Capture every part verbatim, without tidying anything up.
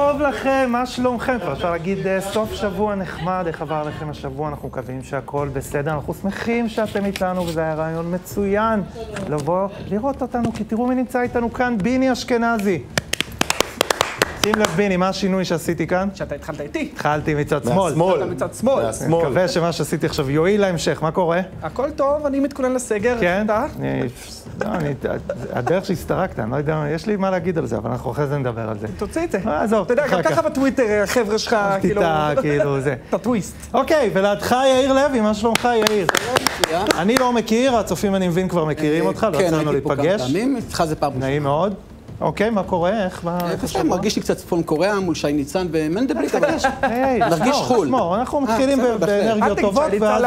טוב לכם, מה שלומכם? כבר אפשר להגיד סוף שבוע נחמד, איך עבר לכם השבוע, אנחנו מקווים שהכל בסדר, אנחנו שמחים שאתם איתנו וזה היה רעיון מצוין לבוא לראות אותנו, כי תראו מי נמצא איתנו כאן, ביני אשכנזי. שים לב ביני, מה השינוי שעשיתי כאן? שאתה התחלת איתי. התחלתי מצד שמאל. מהשמאל. מצד שמאל. אני מקווה שמה שעשיתי עכשיו יועיל להמשך, מה קורה? הכל טוב, אני מתכונן לסגר. כן? הדרך שהסתרקת, אני לא יודע, יש לי מה להגיד על זה, אבל אנחנו אחרי זה נדבר על זה. תוציא את זה. עזוב, אתה יודע, גם ככה בטוויטר, החבר'ה שלך, כאילו... כאילו זה. את הטוויסט. אוקיי, ולידך יאיר לוי, מה שלומך יאיר? אני לא מכיר, הצופים אני מבין כבר מכירים אותך, לא יצאנו להיפגש. איתך זה פעם נעים מאוד. אוקיי, מה קורה? איך? איך מרגיש לי קצת צפון קוריאה מול שי ניצן ומנדלבליט, אבל נרגיש חול. אנחנו מתחילים באנרגיות טובות,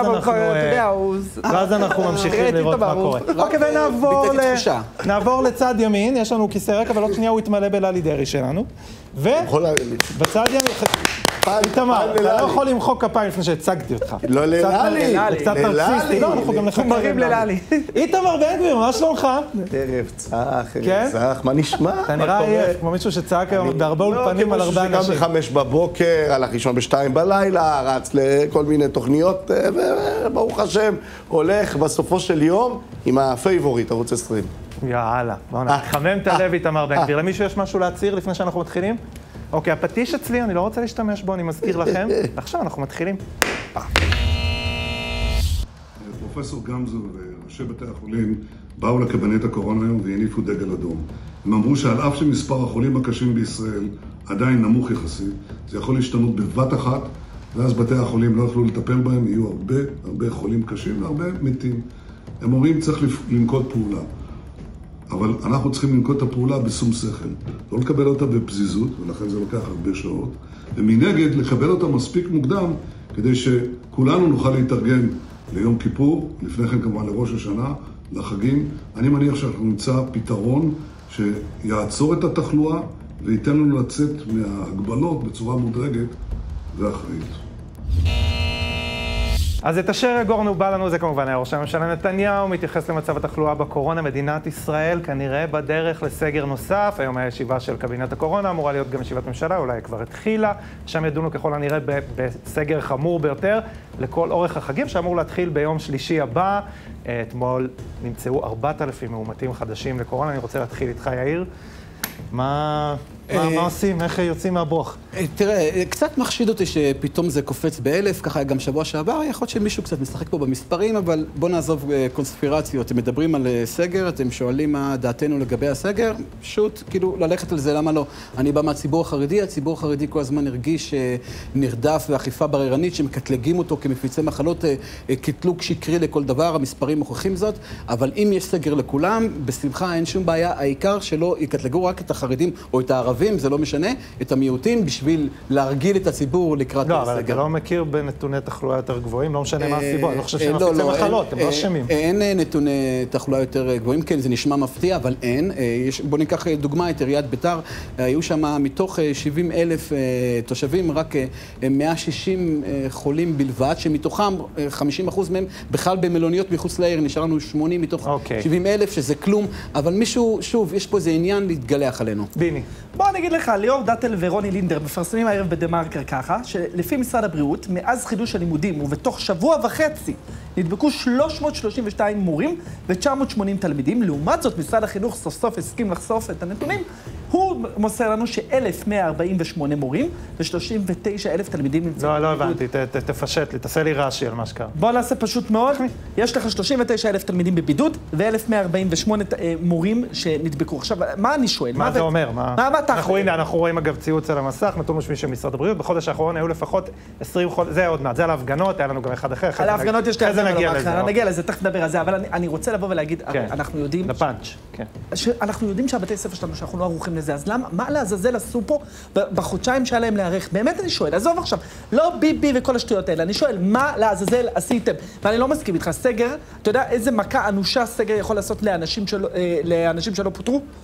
ואז אנחנו ממשיכים לראות מה קורה. אוקיי, ונעבור לצד ימין, יש לנו כיסא ריק, אבל עוד שנייה הוא יתמלא בללי דרי שלנו. ובצד ימין... איתמר, אתה לא יכול למחוק כפיים לפני שהצגתי אותך. לא לללי, קצת נרקסיסטי. לא, אנחנו גם נחכה. מרים לללי. איתמר בן גביר, מה שלומך? ערב צח, ערב צח, מה נשמע? אתה נראה עייף, כמו מישהו שצעק היום בהרבה אולפנים על הרבה אנשים. גם בחמש בבוקר, הלך לישון בשתיים בלילה, רץ לכל מיני תוכניות, וברוך השם, הולך בסופו של יום עם הפייבוריט, ערוץ עשרים. יאללה, בואו נחמם את הלב איתמר בן גביר. למישהו יש משהו להצהיר לפני שאנחנו מתחילים? אוקיי, הפטיש אצלי, אני לא רוצה להשתמש בו, אני מזכיר לכם. עכשיו אנחנו מתחילים. פרופסור גמזו וראשי בתי החולים באו לקבינט הקורונה היום והניפו דגל אדום. הם אמרו שעל אף שמספר החולים הקשים בישראל עדיין נמוך יחסית, זה יכול להשתנות בבת אחת, ואז בתי החולים לא יוכלו לטפל בהם, יהיו הרבה, הרבה חולים קשים והרבה מתים. הם אומרים צריך לנקוט פעולה. אבל אנחנו צריכים לנקוט את הפעולה בשום שכל. לא לקבל אותה בפזיזות, ולכן זה לוקח הרבה שעות, ומנגד לקבל אותה מספיק מוקדם, כדי שכולנו נוכל להתארגן ליום כיפור, לפני כן כמובן לראש השנה, לחגים. אני מניח שאנחנו נמצא פתרון שיעצור את התחלואה, וייתן לנו לצאת מההגבלות בצורה מודרגת ואחראית. אז את אשר יגורנו בא לנו זה כמובן היה ראש הממשלה נתניהו, מתייחס למצב התחלואה בקורונה. מדינת ישראל כנראה בדרך לסגר נוסף. היום היה ישיבה של קבינט הקורונה, אמורה להיות גם ישיבת ממשלה, אולי כבר התחילה. שם ידונו ככל הנראה בסגר חמור ביותר לכל אורך החגים, שאמור להתחיל ביום שלישי הבא. אתמול נמצאו ארבעת אלפים מאומתים חדשים לקורונה. אני רוצה להתחיל איתך יאיר. מה... מה, מה עושים? איך יוצאים מהברוך? תראה, קצת מחשיד אותי שפתאום זה קופץ באלף, ככה גם שבוע שעבר, יכול להיות שמישהו קצת משחק פה במספרים, אבל בוא נעזוב קונספירציות. אתם מדברים על סגר, אתם שואלים מה דעתנו לגבי הסגר, פשוט כאילו ללכת על זה, למה לא? אני בא מהציבור החרדי, הציבור החרדי כל הזמן הרגיש נרדף ואכיפה בררנית, שמקטלגים אותו כמפיצי מחלות, קטלוג שקרי לכל דבר, המספרים מוכיחים זאת, אבל אם יש סגר לכולם, בשמחה אין שום בעיה, העיקר שלא יקטלגו רק את החרדים או את הערבים, זה לא משנה, את המיעוטים, בשביל להרגיל את הציבור לקראת הסגר. לא, אבל אתה לא מכיר בנתוני תחלואה יותר גבוהים, לא משנה מה הסיבות, אני לא חושב שהם מפיצי מחלות, הם לא אשמים. אין נתוני תחלואה יותר גבוהים, כן, זה נשמע מפתיע, אבל אין. בוא ניקח דוגמה את עיריית ביתר, היו שם מתוך שבעים אלף תושבים, רק מאה ושישים חולים בלבד, שמתוכם חמישים אחוז מהם בכלל במלוניות מחוץ לעיר, נשאר לנו שמונים מתוך שבעים אלף, שזה כלום, אבל מישהו, שוב, יש פה איזה עניין להתגלח עלינו. ביני. בוא אני אגיד לך, ליאור דאטל ורוני לינדר מפרסמים הערב בדה-מרקר ככה, שלפי משרד הבריאות, מאז חידוש הלימודים ובתוך שבוע וחצי, נדבקו שלוש מאות שלושים ושתיים מורים ו-תשע מאות ושמונים תלמידים. לעומת זאת, משרד החינוך סוף סוף הסכים לחשוף את הנתונים. הוא מוסר לנו ש-אלף מאה ארבעים ושמונה מורים ו-שלושים ותשעה אלף תלמידים נמצאים. לא, לא הבנתי, תפשט לי, תעשה לי רעשי על מה שקרה. בוא נעשה פשוט מאוד. יש לך שלושים ותשעה אלף תלמידים בבידוד ו-אלף מאה ארבעים ושמונה מורים שנדבקו. עכשיו, מה אני שואל? מה זה אומר? מה אתה חושב? אנחנו רואים אגב ציוץ על המסך, נתון משמי של משרד הבריאות. בחודש האחרון היו לפחות עשרים חולים, זה עוד מעט, זה על ההפגנות, היה לנו גם אחד אחר. על ההפגנות יש אחרי זה נגיע לזה. נגיע לזה, תכף נדבר על זה, אבל אני רוצה לבוא ולהגיד, אנחנו יודעים... לפאנץ', כן. אנחנו יודעים שהבתי ספר שלנו, שאנחנו לא ערוכים לזה, אז למה, מה לעזאזל עשו פה בחודשיים שהיה להם להיערך? באמת אני שואל, עזוב עכשיו, לא ביבי וכל השטויות האלה, אני שואל, מה לעזאזל עשיתם? ואני לא מסכים איתך, סגר, אתה יודע איזה מכה אנושה סגר יכול לעשות לאנשים שלא, לאנשים שלא פוטרו?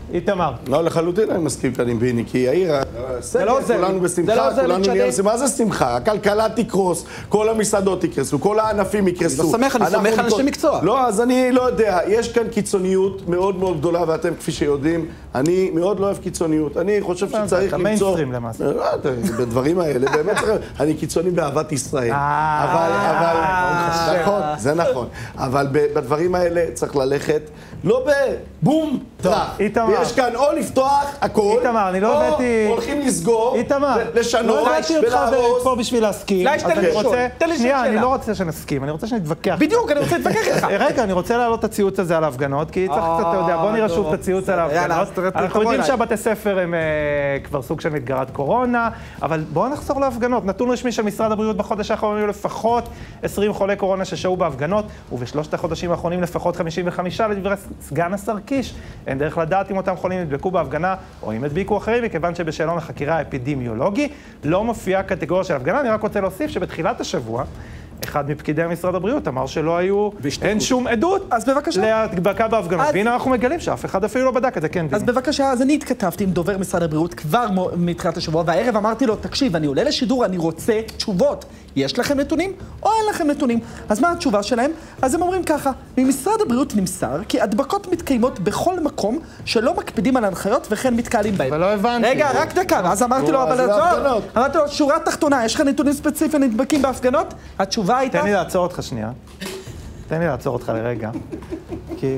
איתמר. לא, לחלוטין אני מסכים כאן עם ביני, כי העיר, לא עוזר לי. כולנו זה לא בשמחה, עוזר לי, כולנו תשנה. נהיה בשמחה. מה זה שמחה? הכלכלה תקרוס, כל המסעדות יקרסו, כל הענפים יקרסו. אני לא שמח, אני אנחנו סומך על אנשי נקרוס. מקצוע. לא, אז אני לא יודע, יש כאן קיצוניות מאוד מאוד גדולה, ואתם כפי שיודעים, אני מאוד לא אוהב קיצוניות. אני חושב שצריך אתה למצוא... מיינסטרים למעשה. לא, בדברים האלה, באמת צריך... אני קיצוני באהבת ישראל. אבל, אבל... נכון, זה נכון. אבל בדברים האלה צריך ללכת, לא בבום, טראח. איתמר. ויש כאן או לפתוח הכל, איתמר, אני לא הבאתי... או הולכים לסגור, איתמר, לשנות, לא הבאתי אותך ולהרוס. פה בשביל להסכים. אולי שתן אז לי אני לשאול, רוצה- תן לי לשאול שנייה, אני שאלה. לא רוצה שנסכים, אני רוצה שנתווכח. בדיוק, אני רוצה להתווכח איתך. רגע, אני רוצה להעלות את הציוץ הזה על ההפגנות, כי צריך קצת, אתה יודע, בוא נראה שוב את הציוץ על יאללה, ההפגנות. אז תראה, אנחנו תבוא יודעים אליי. שהבתי ספר הם אה, כבר סוג של מתגרת קורונה, אבל בואו נחזור להפגנות. נתון רשמי של משרד הבריאות בחודש האחרון היו לפחות עשרים חולי קורונה ששהו בהפגנות, ובשלושת החודשים האחרונים לפחות חמישים וחמישה, לדברי סגן השר קיש. אין דרך לדעת אם אותם חולים נדבקו בהפגנה או אם הדביקו אחרים, מכיוון שבשאלון החקירה האפידמיולוגי לא מופיעה קטגוריה של הפגנה. אני רק רוצה להוסיף שבתחילת השבוע אחד מפקידי משרד הבריאות אמר שלא היו, אין שום עדות אז בבקשה. להדבקה בהפגנות. אז- והנה אנחנו מגלים שאף אחד אפילו לא בדק את זה, כן. אז ביני. בבקשה, אז אני התכתבתי עם דובר משרד הבריאות כבר מו- מתחילת השבוע, והערב אמרתי לו, תקשיב, אני עולה לשידור, אני רוצה תשובות. יש לכם נתונים או אין לכם נתונים? אז מה התשובה שלהם? אז הם אומרים ככה, ממשרד הבריאות נמסר כי הדבקות מתקיימות בכל מקום שלא מקפידים על הנחיות וכן מתקהלים בהם. אבל לא הבנתי. רגע, רק דקה, אז אמרתי לו, נו, אבל אז זה עזוב, הפגנות. אמרתי לו, שורה תחתונה, יש לך נתונים ספציפיים נדבקים בהפגנות? התשובה הייתה... תן לי לעצור אותך שנייה. תן לי לעצור אותך לרגע. כי...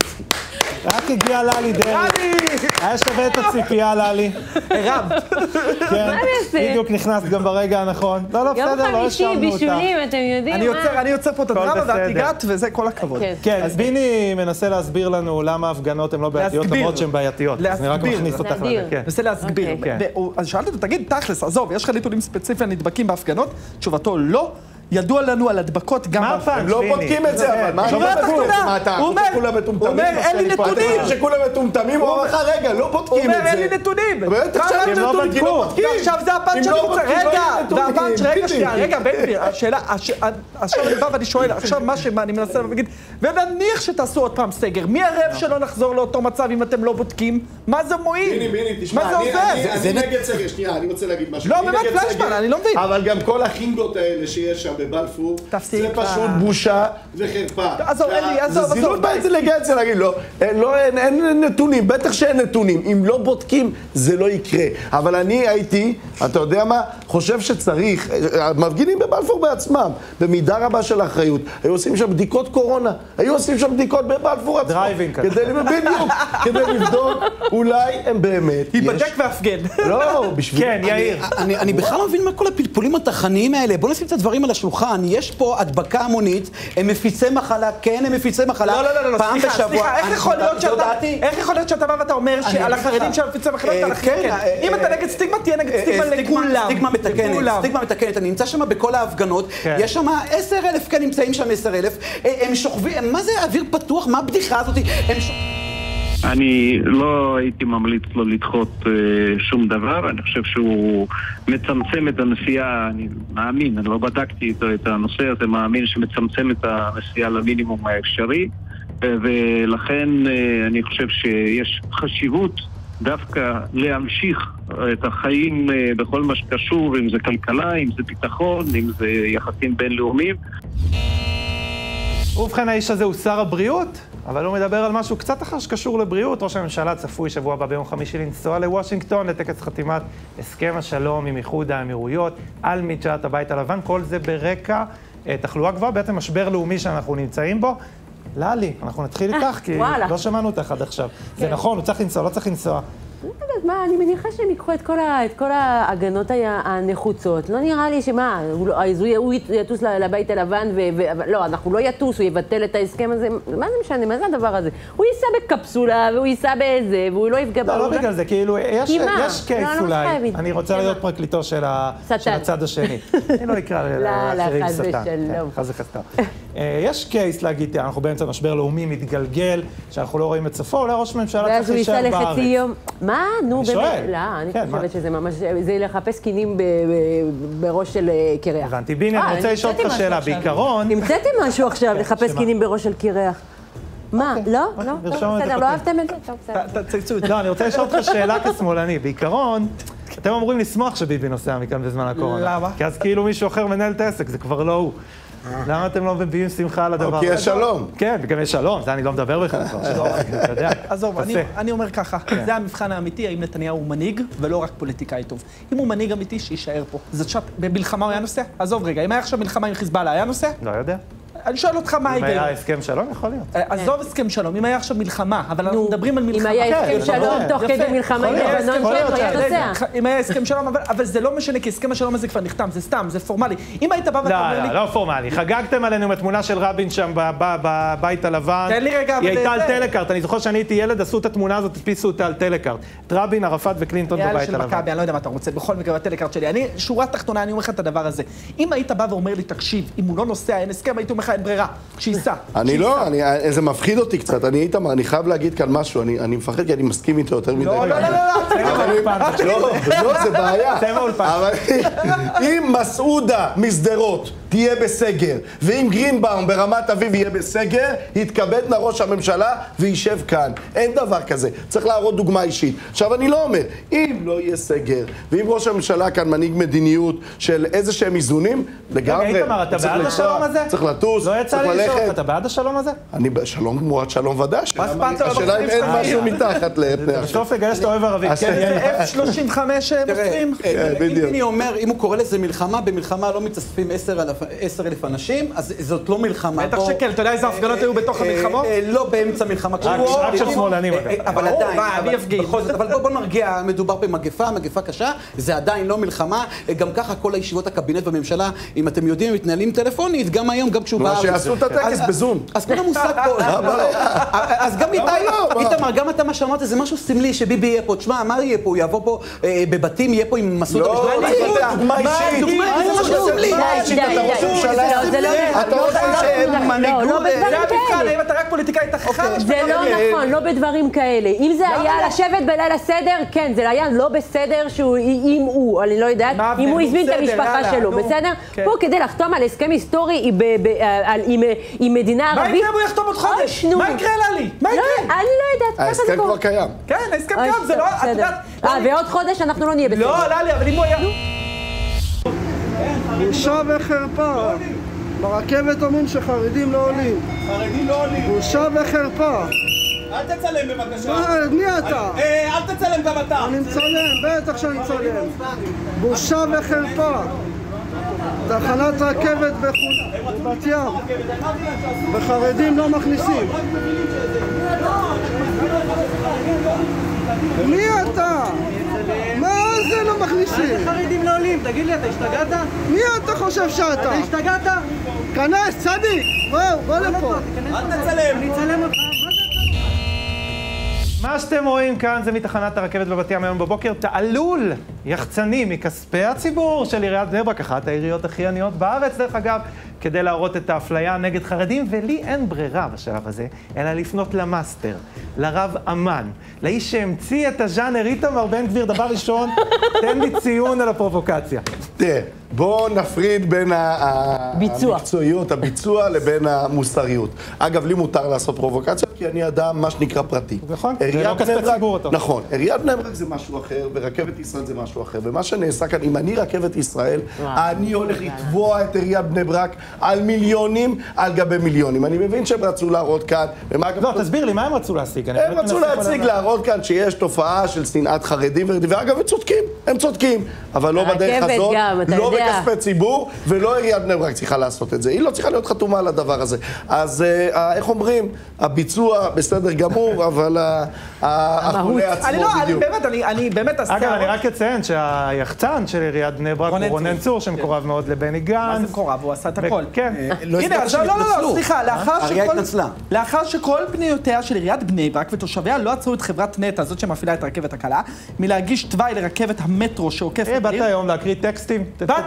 רק הגיע ללי דרעי. ללי! היה שווה את הציפייה ללי. הרב. כן, מה אני אעשה? בדיוק נכנסת גם ברגע הנכון. לא, לא, יום בסדר, לא חמישי, השארנו אותך. בישולים, אתם יודעים אני מה? יוצר, אני יוצר פה את הדרמה ואת בסדר. הגעת, וזה כל הכבוד. כן. כן, ביני מנסה להסביר לנו למה ההפגנות הן לא בעייתיות, להסביר. למרות שהן בעייתיות. אז אני רק להסביר. מכניס אותך להסביר. לזה, כן. נסה להסביר. אוקיי. כן. והוא- אז שאלתי אותו, תגיד, תכלס, עזוב, יש לך נתונים ספציפיים נדבקים בהפגנות? תשובתו, לא. ידוע לנו על הדבקות גם... מה בהפגנות. הפעם? הם לא ביני. בודקים את זה, אבל מה שורה אתה בודק? תחתונה. מה אתה? הוא אומר- כולם מטומטמים? הוא אומר, אין לי אתה נתונים. חושב שכולם מטומטמים? הוא אומר לך, רגע, לא הוא בודקים אומר, את זה. אין לי נתונים. בטח כמה שאין הם לא נתונים, כי בדקו. לא בודקים. ועכשיו זה הפאנץ' אם שאני לא רוצה, בודקים, לא רגע, יהיו נתונים. והפאנץ', רגע ביבי. שנייה, רגע, בן גביר, השאלה, הש- עכשיו אני בא ואני שואל, עכשיו מה שאני מנסה להגיד, ונניח שתעשו עוד פעם סגר, מי ערב שלא נחזור לאותו מצב אם אתם לא בודקים? מה זה מועיל? ביני, ביני, תשמע, מה זה אני- עוזר? אני- זה אני נ- נגד סגר, שנייה, אני רוצה להגיד משהו. לא, אני באמת, נגד פלשמן, סגר, אני לא מבין. אבל גם כל החינגות האלה שיש שם בבלפור, תפסיק זה כבר. פשוט בושה וחרפה. עזוב, אין לי, עזוב, זה עזוב. זילות באינטליגנציה להגיד, לא, אין- לא, אין- אין נתונים, בטח שאין נתונים. אם לא בודקים, זה לא יקרה. אבל אני הייתי, אתה יודע מה, חושב שצריך, המפגינים בבלפור בעצמם, במידה רבה של אחריות, היו עושים שם בדיקות קורונה, היו עושים שם בדיקות בבלפור עצמו. דרייבינג כזה. כדי, בדיוק, כדי לבדוק, אולי הם באמת, ייבדק יש- והפגן. לא, בשביל... כן, יאיר. אני, אני בכלל לא מבין מה כל הפלפולים התחניים האלה. בואו נשים את הדברים על השולחן. יש פה הדבקה המונית, הם מפיצי מחלה, כן, הם מפיצי מחלה. לא, לא, לא, לא, פעם סליחה, בשבוע. סליחה, איך אני- יכול להיות זו שאתה, דעתי. איך יכול להיות שאתה בא ואתה אומר שעל אגיד החרדים לך. של מפיצי מחלות, אה, על אחרים כן, כן. אה, אם אתה אה, נגד סטיגמה, תהיה נגד סטיגמה אה, לכולם. סטיגמה מתקנת, לכולם. סטיגמה מתקנת. אני נמצא שם בכל ההפגנות, כן. יש שם עשר אלף, כן, נמצאים שם עשר אלף. הם שוכבים, מה זה אוויר פתוח? מה הבדיחה הזאת? הם שוכבים... אני לא הייתי ממליץ לו לדחות אה, שום דבר, אני חושב שהוא מצמצם את הנסיעה, אני מאמין, אני לא בדקתי איתו את הנושא הזה, מאמין שמצמצם את הנסיעה למינימום האפשרי, אה, ולכן אה, אני חושב שיש חשיבות דווקא להמשיך את החיים אה, בכל מה שקשור, אם זה כלכלה, אם זה ביטחון, אם זה יחסים בינלאומיים. ובכן, האיש הזה הוא שר הבריאות, אבל הוא מדבר על משהו קצת אחר שקשור לבריאות. ראש הממשלה צפוי שבוע הבא ביום חמישי לנסוע לוושינגטון לטקס חתימת הסכם השלום עם איחוד האמירויות על מדשאת הבית הלבן. כל זה ברקע אה, תחלואה גבוהה, בעצם משבר לאומי שאנחנו נמצאים בו. ללי, אנחנו נתחיל איתך, כי וואלה. לא שמענו אותך עד עכשיו. זה נכון, הוא צריך לנסוע, לא צריך לנסוע. לא יודעת מה, אני מניחה שהם ייקחו את כל, ה, את כל ההגנות ה- הנחוצות. לא נראה לי שמה, הוא, לא- אז הוא, י- הוא יטוס ל- לבית הלבן, ו, ו, אבל לא, אנחנו לא יטוס, הוא יבטל את ההסכם הזה. מה זה משנה, מה זה הדבר הזה? הוא ייסע בקפסולה, והוא ייסע באיזה, והוא לא יפגע... לא, לא הוא בגלל זה, כאילו, יש כי מה? יש קייס לא, לא אולי. מסכים. אני רוצה כי להיות מה? פרקליטו של ה- שטן. של הצד השני. אני לא אקרא לא, לא, לאחרים חס שטן. ושלום. כן, חס וחסטה. אה, יש קייס להגיד, אנחנו באמצע משבר לאומי מתגלגל, שאנחנו לא רואים את סופו, אולי ראש הממשלה ואז צריך הוא ייסע להישאר בארץ. לחצי יום. מה? נו, אני באמת. שואל. לא, אני כן, מה? חושבת שזה ממש... זה לחפש קינים ב- ב- בראש של אה, קרח. הבנתי. ביני, אה, אני רוצה לשאול המצאתי אותך משהו שאלה. עכשיו. בעיקרון... המצאתי משהו עכשיו, לחפש שמה? קינים בראש של קרח. מה? לא? לא? נרשום טוב, את בסדר, הכותרת. לא אהבתם את זה? טוב, בסדר. תצייצו את זה. לא, אני רוצה לשאול אותך שאלה כשמאלני. בעיקרון, אתם אמורים לשמוח שביבי נוסע מכאן בזמן הקורונה. למה? כי אז כאילו מישהו אחר מנהל את העסק, זה כבר לא הוא. למה אתם לא מביאים שמחה על הדבר הזה? כי יש שלום. כן, וגם יש שלום, זה אני לא מדבר בכלל. אתה יודע. עזוב, אני- תעשה. אני אומר ככה, זה המבחן האמיתי, האם נתניהו הוא מנהיג ולא רק פוליטיקאי טוב. אם הוא מנהיג אמיתי, שיישאר פה. זאת שעת, במלחמה הוא היה נוסע? עזוב רגע, אם היה עכשיו מלחמה עם חיזבאללה, היה נוסע? לא יודע. אני שואל אותך מה אם ההיגיון. היה הסכם שלום, יכול להיות. עזוב הסכם שלום, אם היה עכשיו מלחמה, אבל אנחנו נו, מדברים על מלחמה. אם היה כן, הסכם זה שלום נכון. תוך יפה. כדי מלחמה עם יכול להיות, לבנון, יכול כן, להיות הוא היה שה- נוסע. אם היה הסכם שלום, אבל, אבל זה לא משנה, כי הסכם השלום הזה כבר נחתם, זה סתם, זה פורמלי. אם היית בא ואתה אומר לא, לי... לא, לא פורמלי. חגגתם עלינו עם התמונה של רבין שם ב- ב- בבית הלבן. תן לי רגע, היא אבל הייתה על זה- טלקארט. אני זוכר שאני הייתי ילד, עשו את התמונה הזאת, הדפיסו אותה על טלקארט. את רבין, ערפאת וקלינטון ריאל בבית של הלבן. מכבי, אני לא יודע מה אתה רוצה, בכל מקרה בטלקארט שלי. אני, שורה תחתונה, אני אומר לך את הדבר הזה. אם היית בא ואומר לי, תקשיב, אם הוא לא נוסע, אין הסכם, הייתי אומר לך, אין ברירה, שייסע. אני לא, אני- זה מפחיד אותי קצת, אני איתמר, אני חייב להגיד כאן משהו, אני אני מפחד כי אני מסכים איתו יותר מדי. לא, לא, לא, לא, אבל- לא, לא, זה בעיה. צבע אולפן. אבל אם מסעודה משדרות תהיה בסגר, ואם גרינבאום ברמת אביב יהיה בסגר, יתכבד ראש הממשלה וישב כאן. אין דבר כזה. צריך להראות דוגמה אישית. עכשיו, אני לא אומר, אם לא יהיה סגר, ואם ראש הממשלה כאן מנהיג מדיניות של איזה שהם איזונים, לגמרי. רגע, איתמר, אתה צריך בעד לנסוע, השלום הזה? צריך לטוס, לא יצא צריך לי לשאול אותך, ללכת. אתה בעד השלום הזה? אני בשלום תמורת שלום ודאי. אכפת לו השאלה אם אין לבחורים משהו מתחת לפני השלום. בסוף לגייס את האוהב הערבי. כן, זה אף שלושים וחמש מוסרים. כן, אם בדיוק. אני אומר, אם הוא קורא לזה מלחמה, במלחמה לא מתאספים עשר אלף אנשים, אז זאת לא מלחמה. בטח בוא- שכן, אתה יודע איזה הפגנות היו בתוך אה, המלחמות? אה, לא באמצע מלחמה. רק- רק של שמאלנים, אגב. אבל ברור, עדיין, מה, אבל מי יפגין? בכל זאת, אבל בוא בוא נרגיע, מדובר במגפה, מגפה קשה, זה עדיין לא מלחמה, גם ככה כל הישיבות הקבינט בממשלה, אם אתם יודעים, הם מתנהלים טלפונית, גם היום, גם כשהוא נו, בארץ. שיעשו את הטקס אז- בזום. אז כל המושג פה, אז גם איתי, לא? מה? איתמר, גם אתה מה שאמרת, זה משהו סמלי שביבי יהיה פה, תשמע, מה יהיה פה, הוא יבוא פה אה, בבתים, יהיה פה עם מסעוד לא, המשפטי. צריך לתת דוגמה אישית. דוגמה אישית, זה משהו סמלי. די, די, די, אתה ראש די. ממשלה, לא, זה לא- אתה לא- רוצה לא- שהם לא- מנהיגות, לא בדברים זה המבחן, כאלה. האם אתה רק פוליטיקאי תחכם? זה לא נכון, לא בדברים כאלה. אם זה היה לשבת בליל הסדר, כן, זה היה לא בסדר שהוא, אם הוא, אני לא יודעת, מה, אם הוא נו, הזמין את בסדר, המשפחה יאללה, שלו, נו. בסדר? כן. פה כדי לחתום על הסכם היסטורי ב- ב- על- עם- עם מדינה מה ערבית. יקרה אם הוא יחתום עוד חודש? אוי, נו. מה יקרה ללי? מה לא, יקרה? אני לא יודעת, ככה זה ההסכם קורה. כבר קיים. כן, ההסכם אוי, קיים, זה לא... את בסדר. יודעת... אה, ועוד חודש אנחנו לא נהיה בסדר. לא, ללי, אבל אם הוא היה... בושה וחרפה. ברכבת אומרים שחרדים לא עולים. חרדים לא עולים. בושה וחרפה. אל תצלם בבקשה. מה, מי אתה? אה, אל תצלם גם אתה. אני מצלם, בטח שאני מצלם. בושה וחרפה. תחנת רכבת בחו- בבת ים. וחרדים לא מכניסים. מי אתה? מה זה לא מכניסים? חרדים לא עולים, תגיד לי, אתה השתגעת? מי אתה חושב שאתה? השתגעת? כנס, צדיק! בואו, בוא לפה. אל תצלם. אני אצלם אותך. מה שאתם רואים כאן זה מתחנת הרכבת בבת ים היום בבוקר, תעלול יחצני מכספי הציבור של עיריית בני ברק, אחת העיריות הכי עניות בארץ דרך אגב, כדי להראות את האפליה נגד חרדים, ולי אין ברירה בשלב הזה, אלא לפנות למאסטר, לרב אמן, לאיש שהמציא את הז'אנר איתמר בן גביר, דבר ראשון, תן לי ציון על הפרובוקציה. תראה, בואו נפריד בין ה- ביצוע. המקצועיות, הביצוע, לבין המוסריות. אגב, לי מותר לעשות פרובוקציה, כי אני אדם, מה שנקרא, פרטי. נכון, זה עיריית לא כספי בני ברק- ציבור, אתה. נכון, עיריית בני ברק זה משהו אחר, ורכבת ישראל זה משהו אחר. ומה שנעשה כאן, אם אני רכבת ישראל, אני הולך לתבוע את עיריית בני ברק על מיליונים על גבי מיליונים. אני מבין שהם רצו להראות כאן, ומה אגב... לא, תסביר לי, מה הם רצו להשיג? אני הם באמת רצו מנסה כל להציג, הזמן. להראות כאן שיש תופעה של שנאת חרדים וחרדים, ואגב, הם צודקים, הם צודקים, אבל לא בדרך הרכבת הזאת, גם, אתה לא יודע. בכספי ציבור, ולא עיריית בני ברק צריכה לעשות את זה. היא לא צריכה להיות חתומה על הדבר הזה. אז אה, איך אומרים, הביצוע בסדר גמור, אבל ה- ה- החולה עצמו אני לא, אני בדיוק. באמת, אני- אני באמת... אגב, אני רק אציין שהיחצן של עיריית בני ברק הוא רונן רונן צור. צור, שמקורב מאוד לבני גנץ. מה זה מקורב? הוא עשה את הכל. כן. לא הנה, הסברתי אז לא, לא, לא, שהתנצלו. סליחה, לאחר האריה שכל... התנצלה. לאחר שכל פניותיה של עיריית בני ברק ותושביה לא עצרו את חברת נטע, זאת שמפעילה את הרכבת הקלה, מלהגיש תוואי לרכבת המטרו שעוקף אה, את באת העיר. היום להקריא טקסטים? באתי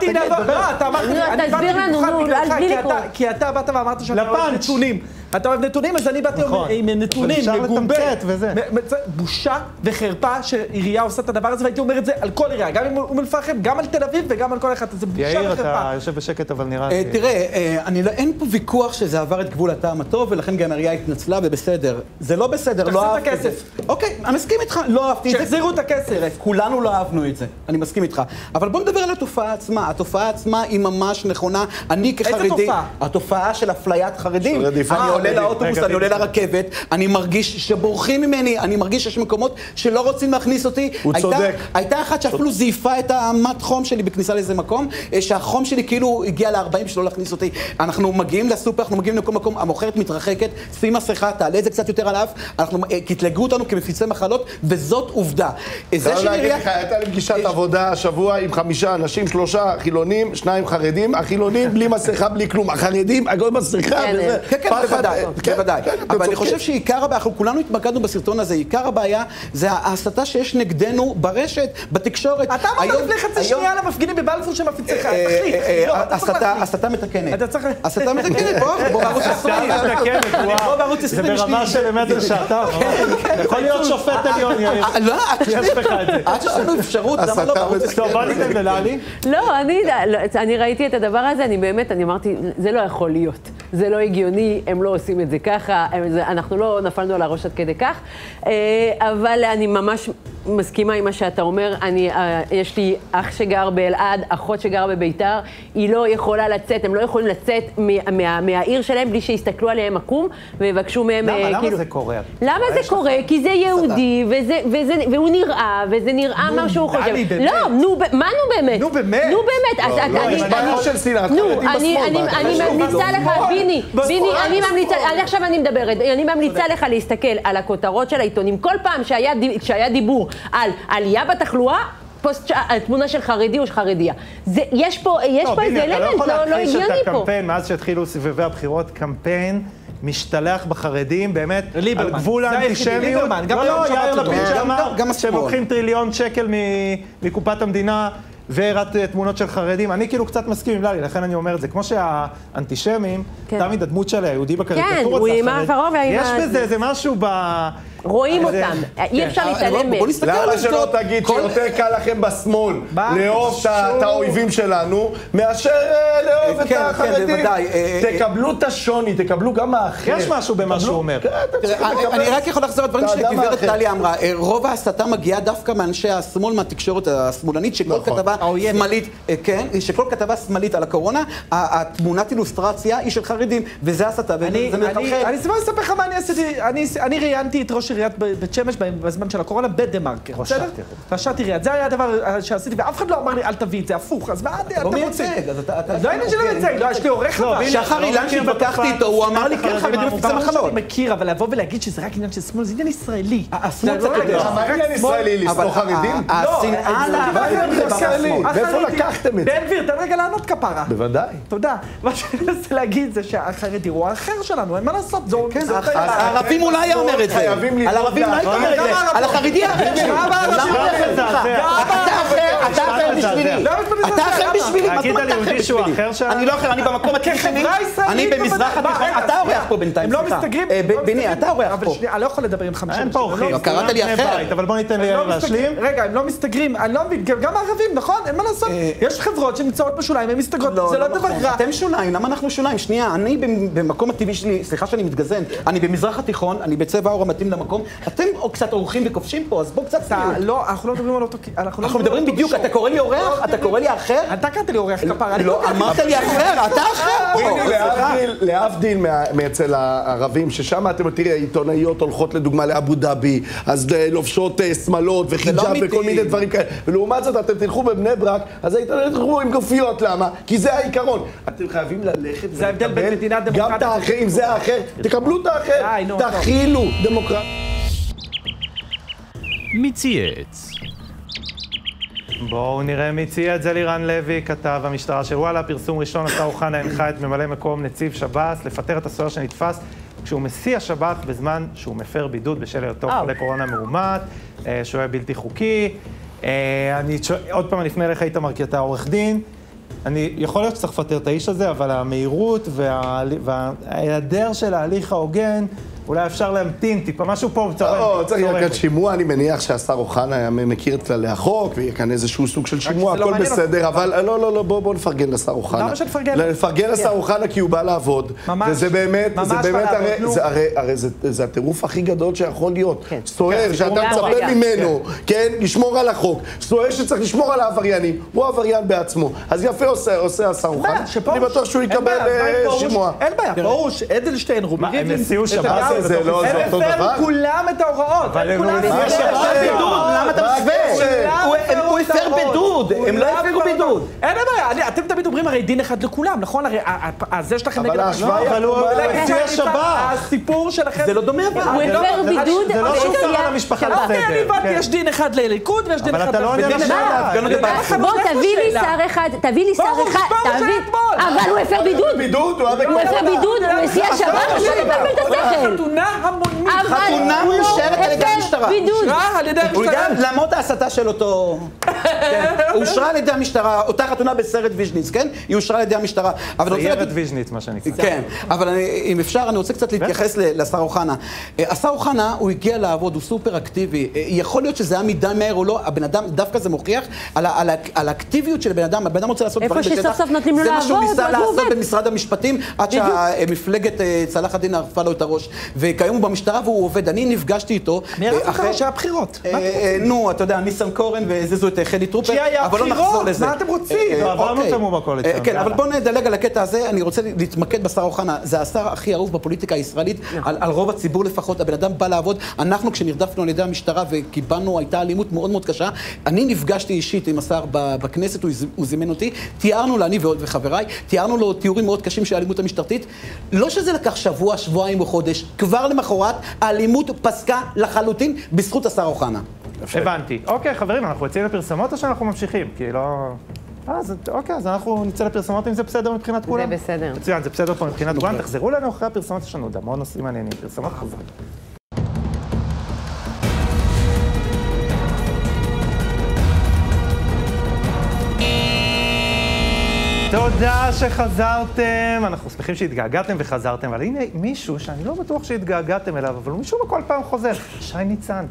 אמרתי, לא, אתה אמרת, אני באתי במיוחד בגללך, כי אתה באת ואמרת שאתה אוהב נתונים. אתה אוהב נתונים, אז אני באתי עם נתונים, מגובה. בושה וחרפה שעירייה עושה את הדבר הזה, והייתי אומר את זה על כל עירייה, גם עם אום אל-פחם, גם על תל אביב וגם על כל אחד. זה בושה וחרפה. יאיר, אתה יושב בשקט, אבל נראה... תראה, אין פה ויכוח שזה עבר את גבול הטעם הטוב, ולכן גם העירייה התנצלה ובסדר. זה לא בסדר, לא אהבתי את זה. אוקיי, אני מסכים איתך, לא אהבתי את זה. שהחזירו את הכסף. כולנו לא אהבנו את זה, אני מסכים איתך. אבל בוא נדבר על התופעה עצמה. התופעה עצמה היא ממש נכונה. אני כחרדי... איזה תופעה? התופעה של אפליית חרדים. אני עולה לאוטובוס, אני עולה לרכבת, אני מרגיש שבורחים ממני, אני מרגיש שיש מקומות שלא רוצים להכניס אותי. הוא צודק. הייתה אחת שאפילו זייפה את המת חום שלי בכניסה לאיזה מקום, שהחום שלי כאילו הגיע ל-ארבעים שלא להכניס אותי. אנחנו מגיעים לסופר, אנחנו מגיעים לכל מקום, המוכרת מתרחקת, שים מסכה, תעלה את זה קצת יותר עליו, אנחנו קטלגו אותנו כמפיצי מחלות, וזאת עובדה. זה שנראה... הייתה לי פגישת עבודה השבוע עם חמישה אנשים, שלושה חילונים, שניים חרדים, החילונים בלי מסכה, בלי כלום. החרדים, הכל מסכה, וזה... כן, כן, בוודאי, בוודאי. אבל אני חושב שעיקר הבעיה, אנחנו כולנו התמקדנו בסרטון הזה, עיקר הבעיה זה ההסתה שיש נגדנו ברשת, בתקשורת. אתה אמרת לפני חצי שנייה למפגינים בבלפור שמפיציך, תחליט. הסתה מתקנת. הסתה מתקנת, בוא בערוץ עשרים. בוא בערוץ עשרים. זה ברמה של אמת לשעתה. יכול להיות שופט עליון, יאיר. לא, עד שיש לנו אפשרות, למה לא בערוץ עשרים? טוב, בוא ניתן לללי. לא, אני ראיתי את הדבר הזה, אני באמת, אני אמרתי, זה לא יכול להיות. זה לא הגיוני, הם לא עושים את זה ככה, אנחנו לא נפלנו על הראש עד כדי כך, אבל אני ממש מסכימה עם מה שאתה אומר. אני, יש לי אח שגר באלעד, אחות שגר בביתר, היא לא יכולה לצאת, הם לא יכולים לצאת מה, מה, מהעיר שלהם בלי שיסתכלו עליהם עקום ויבקשו מהם... למה? כאילו, למה זה קורה? למה זה קורה? כי זה יהודי, וזה, וזה, והוא נראה, וזה נראה מה שהוא חושב. לא, נו, מה נו באמת? נו באמת? נו באמת, אני ממליצה לך, ביני, ביני, אני ממליצה, עכשיו אני מדברת, אני ממליצה לך להסתכל על הכותרות של העיתונים, כל פעם שהיה דיבור על עלייה בתחלואה, פוסט, תמונה של חרדי או של חרדיה. יש פה איזה אלמנט לא הגיוני פה. אתה לא יכול להכחיש את הקמפיין, מאז שהתחילו סבבי הבחירות, קמפיין משתלח בחרדים, באמת, על גבול האנטישמיות. לא, לא, יאיר לפיד שאמר שהם לוקחים טריליון שקל מקופת המדינה, והראת תמונות של חרדים. אני כאילו קצת מסכים עם ללי, לכן אני אומר את זה. כמו שהאנטישמים, תמיד הדמות של היהודי בקריקטורות, יש בזה, זה משהו ב... רואים אותם, אי אפשר להתעלם מהם. למה שלא תגיד שיותר קל לכם בשמאל לאהוב את האויבים שלנו, מאשר לאהוב את החרדים? תקבלו את השוני, תקבלו גם האחר. יש משהו במה שהוא אומר. אני רק יכול לחזור לדברים שגברת טלי אמרה. רוב ההסתה מגיעה דווקא מאנשי השמאל, מהתקשורת השמאלנית, שכל כתבה שמאלית, כן, שכל כתבה שמאלית על הקורונה, התמונת אילוסטרציה היא של חרדים, וזה הסתה, וזה מחלחל. אני אשמח לספר לך מה אני עשיתי. אני ראיינתי את ראש עיריית בית שמש בזמן של הקורונה בדה-מרקר, בסדר? ראשת עיריית. זה היה הדבר שעשיתי, ואף אחד לא אמר לי, אל תביא את זה, הפוך. אז מה אתם רוצים? לא הייתי שלא מייצג, לא, יש לי עורך הבא. שחר אילן שהתווכחתי איתו, הוא אמר לי, כן, חרדים מפיצי מחלות. אני מכיר, אבל לבוא ולהגיד שזה רק עניין של שמאל, זה עניין ישראלי. השמאל קצת יותר. מה עניין ישראלי, לסתור חרדים? השנאה לערבים. ואיפה לקחתם את זה? בן גביר, תן רגע לענות כפרה. בוודאי. תודה. מה שאני מנסה להגיד זה שהחרדי הוא האחר שלנו, אין מה לעשות. הערבים אולי יאמר את זה. על הערבים אולי תאמר את זה. על החרדי האחר. אתה אחר בשבילי. אתה אחר בשבילי. להגיד על יהודי שהוא אחר שלנו? אני לא אחר, אני במקום הכי שלי. אני במזרח התיכון. אתה אורח פה בינתיים, סליחה. הם לא מסתגרים? ביני, אתה אורח פה. אבל שנייה, אני לא יכול לדבר עם חמישה. אין פה אורחים. קראת לי אחר. אבל בוא ניתן לי להשלים. רגע, הם לא מסתגרים. אני לא מבין, גם הערבים, נכון? אין מה לעשות. יש חברות שנמצאות בשוליים, הם מסתגרות. זה לא דבר רע. אתם שוליים, למה אנחנו שוליים? שנייה, אני במקום הטבעי שלי, סליחה שאני מתגזן, אני במזרח התיכון, אני בצבע האור המתאים למקום. אתם קצת אורחים וכובשים פה, אז בוא קצת תהיו. לא, אנחנו לא מדברים על אותו... אנחנו מדברים בדיוק, אתה קורא לי אורח? אתה קורא לי אחר? אתה קראת לי אורח כפרה. לא, אמרת לי אחר, אתה אחר פה. להבדיל מאצל הערבים, ששם אתם תראי, עיתונאיות הולכות לדוגמה לאבו דאבי, אז לובשות שמלות וחיג'אב וכל מיני דברים כאלה. ולעומת זאת, אתם תלכו בבני ברק, אז העיתונאיות תלכו עם גופיות, למה? כי זה העיקרון. אתם חייבים ללכת זה ההבדל בין מדינה דמוקרטית. גם את האחר, אם זה האחר, תקבלו את האחר, תכילו דמוקרטיה. מי צייץ? בואו נראה מי צייץ. אלירן לוי, כתב המשטרה של וואלה, פרסום ראשון, השר אוחנה הנחה את ממלא מקום נציב שב"ס לפטר את הסוהר שנתפס כשהוא מסיע שב"ח בזמן שהוא מפר בידוד בשל היותו חולה קורונה מאומת, שוהה בלתי חוקי. אני עוד פעם אני אפנה אליך איתמר, כי אתה עורך דין. אני, יכול להיות שצריך לפטר את האיש הזה, אבל המהירות וההיעדר של ההליך ההוגן, אולי אפשר להמתין טיפה, משהו פה צורם. לא, צריך יהיה כאן שימוע, אני מניח שהשר אוחנה מכיר את כללי החוק, ויהיה כאן איזשהו סוג של שימוע, הכל בסדר, אבל לא, לא, לא, בואו נפרגן לשר אוחנה. למה שנפרגן? לפרגן לשר אוחנה כי הוא בא לעבוד. ממש, וזה באמת, זה באמת, הרי, הרי זה הטירוף הכי גדול שיכול להיות. סוהר, שאתה מצפה ממנו, כן, לשמור על החוק. סוהר שצריך לשמור על העבריינים, הוא עבריין בעצמו. אז יפה עושה השר אוחנה, אני בטוח שהוא יקבל שימוע. אין בעיה, פרוש, אדלשטיין, רובי ריבלין, זה לא, זה אותו דבר? הם הפרו כולם את ההוראות. אבל כולם הוא הפרו בידוד, למה אתה משווה? הוא הפר בידוד, הם לא הפרו בידוד. אין בעיה, אתם תמיד אומרים הרי דין אחד לכולם, נכון? הרי זה שלכם נגד ההשוואה היא... אבל הוא לפי השב"כ. הסיפור שלכם... זה לא דומה אבל. הוא הפר בידוד... זה לא שופר על המשפחה בסדר. אוקיי, אני הבנתי, יש דין אחד לליכוד ויש דין אחד... אבל אתה לא עונה לשאלה. בוא תביא לי שר אחד, תביא לי שר אחד, תביא... אבל הוא הפר בידוד. הוא הפר בידוד, הוא נשיא השב"כ, הוא מבלבל את השכל. חתונה המונית. חתונה מאושרת על ידי המשטרה. בידוד. על ידי הוא המשטרה. גם, למרות ההסתה של אותו... אושרה על ידי המשטרה, אותה חתונה בסרט ויז'ניץ, כן? היא אושרה על ידי המשטרה. זה ירד ויז'ניץ, מה שנקרא. כן, אבל אם אפשר, אני רוצה קצת להתייחס לשר אוחנה. השר אוחנה, הוא הגיע לעבוד, הוא סופר אקטיבי. יכול להיות שזה היה מדי מהר או לא, הבן אדם, דווקא זה מוכיח על האקטיביות של הבן אדם. הבן אדם רוצה לעשות דברים בשטח. איפה שסוף סוף נותנים לו לעבוד, זה מה שהוא ניסה לעשות במשרד המשפטים, עד שהמפלגת צלאח א-דין ערפה לו את הראש. וכיום הוא במשטרה והוא עובד. אני נפגשתי איתו... מי רצה אחרי שהיה בחירות? נו, אתה יודע, ניסן קורן והזיזו את חלי טרופר, אבל לא נחזור לזה. מה אתם רוצים? עברנו תמו בקואליציה. כן, אבל בואו נדלג על הקטע הזה. אני רוצה להתמקד בשר אוחנה. זה השר הכי אהוב בפוליטיקה הישראלית, על רוב הציבור לפחות. הבן אדם בא לעבוד. אנחנו, כשנרדפנו על ידי המשטרה וקיבלנו, הייתה אלימות מאוד מאוד קשה. אני נפגשתי אישית עם השר בכנסת, הוא זימן אותי. תיארנו לו, אני וחבריי, תיארנו לו תיאורים מאוד קשים של האלימות המשטרתית. לא שזה לקח שבוע, שבועיים או חודש. כבר למחרת, האלימות פסקה לחלוטין בזכות השר אוחנה. הבנתי. אוקיי, חברים, אנחנו יוצאים לפרסומות או שאנחנו ממשיכים? כי לא... אז אוקיי, אז אנחנו נצא לפרסומות אם זה בסדר מבחינת כולם? זה בסדר. מצוין, זה בסדר פה מבחינת כולם. תחזרו לנו אחרי הפרסומות, יש לנו עוד המון נושאים מעניינים. פרסומות חזרו. תודה שחזרתם, אנחנו שמחים שהתגעגעתם וחזרתם, אבל הנה מישהו שאני לא בטוח שהתגעגעתם אליו, אבל מישהו בכל פעם חוזר, שי ניצן.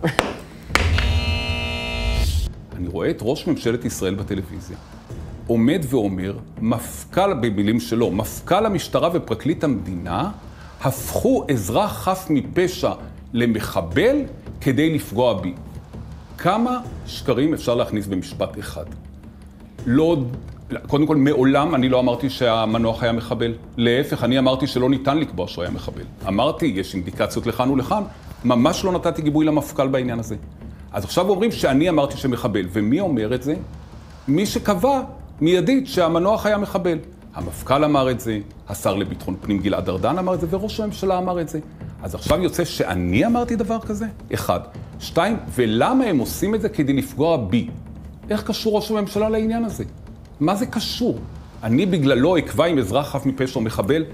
אני רואה את ראש ממשלת ישראל בטלוויזיה, עומד ואומר, מפכ"ל, במילים שלו, מפכ"ל המשטרה ופרקליט המדינה, הפכו אזרח חף מפשע למחבל כדי לפגוע בי. כמה שקרים אפשר להכניס במשפט אחד? לא... קודם כל, מעולם אני לא אמרתי שהמנוח היה מחבל. להפך, אני אמרתי שלא ניתן לקבוע שהוא היה מחבל. אמרתי, יש אינדיקציות לכאן ולכאן, ממש לא נתתי גיבוי למפכ"ל בעניין הזה. אז עכשיו אומרים שאני אמרתי שמחבל, ומי אומר את זה? מי שקבע מיידית שהמנוח היה מחבל. המפכ"ל אמר את זה, השר לביטחון פנים גלעד ארדן אמר את זה, וראש הממשלה אמר את זה. אז עכשיו יוצא שאני אמרתי דבר כזה? אחד. שתיים, ולמה הם עושים את זה כדי לפגוע בי? איך קשור ראש הממשלה לעניין הזה? מה זה קשור? אני בגללו אקבע עם אזרח חף מפשע או מחבל?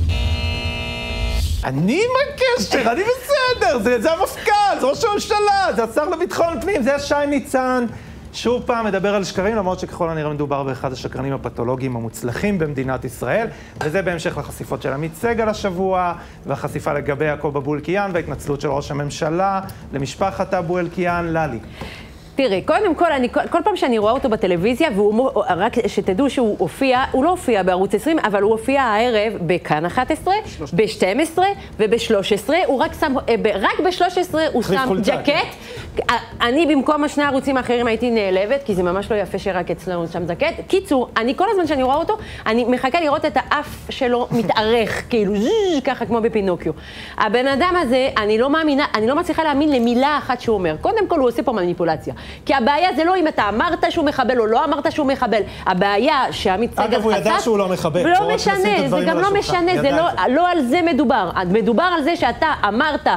אני בקשר, אני בסדר, זה, זה המפכ"ל, זה ראש הממשלה, זה השר לביטחון פנים, זה שי ניצן. שוב פעם מדבר על שקרים, למרות שככל הנראה מדובר באחד השקרנים הפתולוגיים המוצלחים במדינת ישראל, וזה בהמשך לחשיפות של עמית סגל השבוע, והחשיפה לגבי יעקב אבו אלקיעאן, וההתנצלות של ראש הממשלה למשפחת אבו אלקיעאן. ללי. תראי, קודם כל, אני, כל פעם שאני רואה אותו בטלוויזיה, והוא, רק שתדעו שהוא הופיע, הוא לא הופיע בערוץ עשרים, אבל הוא הופיע הערב בכאן אחת עשרה, ב-שתים עשרה וב-שלוש עשרה, הוא רק שם, רק ב-שלוש עשרה הוא שם ג'קט. אני במקום השני הערוצים האחרים הייתי נעלבת, כי זה ממש לא יפה שרק אצלנו שם ג'קט. קיצור, אני כל הזמן שאני רואה אותו, אני מחכה לראות את האף שלו מתארך, כאילו ז'ז' ככה כמו בפינוקיו. הבן אדם הזה, אני לא מאמינה, אני לא מצליחה להאמין למילה אחת שהוא אומר. קודם כל הוא עושה פה מניפולציה. כי הבעיה זה לא אם אתה אמרת שהוא מחבל או לא אמרת שהוא מחבל. הבעיה שעמית סגל חשף... אגב, הוא ידע שהוא לא מחבל. לא משנה, זה גם לא משנה, זה לא על זה מדובר. מדובר על זה שאתה אמרת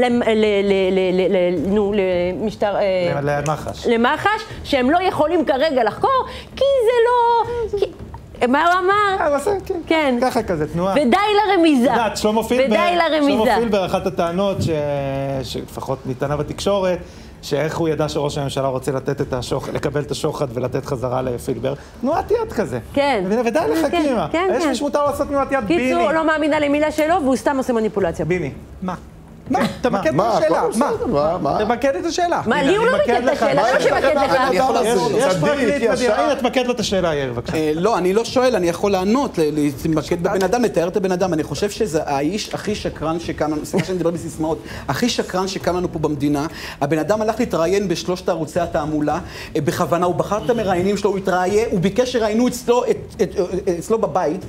למשטר... למח"ש. למח"ש, שהם לא יכולים כרגע לחקור, כי זה לא... מה הוא אמר? הוא עושה, כן. ככה כזה, תנועה. ודי לרמיזה. יודעת, שלמה פילבר, ודי לרמיזה. שלמה פילבר, אחת הטענות שלפחות ניתנה בתקשורת, שאיך הוא ידע שראש הממשלה רוצה לתת את השוחד, לקבל את השוחד ולתת חזרה לפילבר. תנועת יד כזה. כן. ודי לחכימה. כן, כן. יש מי שמותר לעשות תנועת יד, ביני. קיצור, לא מאמינה למילה שלו, והוא סתם עושה מניפולציה. ביני. מה? מה? תמקד את השאלה. מה? תמקד את השאלה. מה, לי הוא לא מקד את השאלה, לא שמקד לך. אני יכול לעזור. יש פרקליט מדהים. הנה, תמקד לו את השאלה, יאיר, בבקשה. לא, אני לא שואל, אני יכול לענות, להתמקד בבן אדם, לתאר את הבן אדם. אני חושב שזה האיש הכי שקרן שקם לנו, סליחה שאני מדבר בסיסמאות, הכי שקרן שקם לנו פה במדינה. הבן אדם הלך להתראיין בשלושת ערוצי התעמולה, בכוונה, הוא בחר את המראיינים שלו, הוא התראיין, הוא ביקש שראיינו אצלו בבית,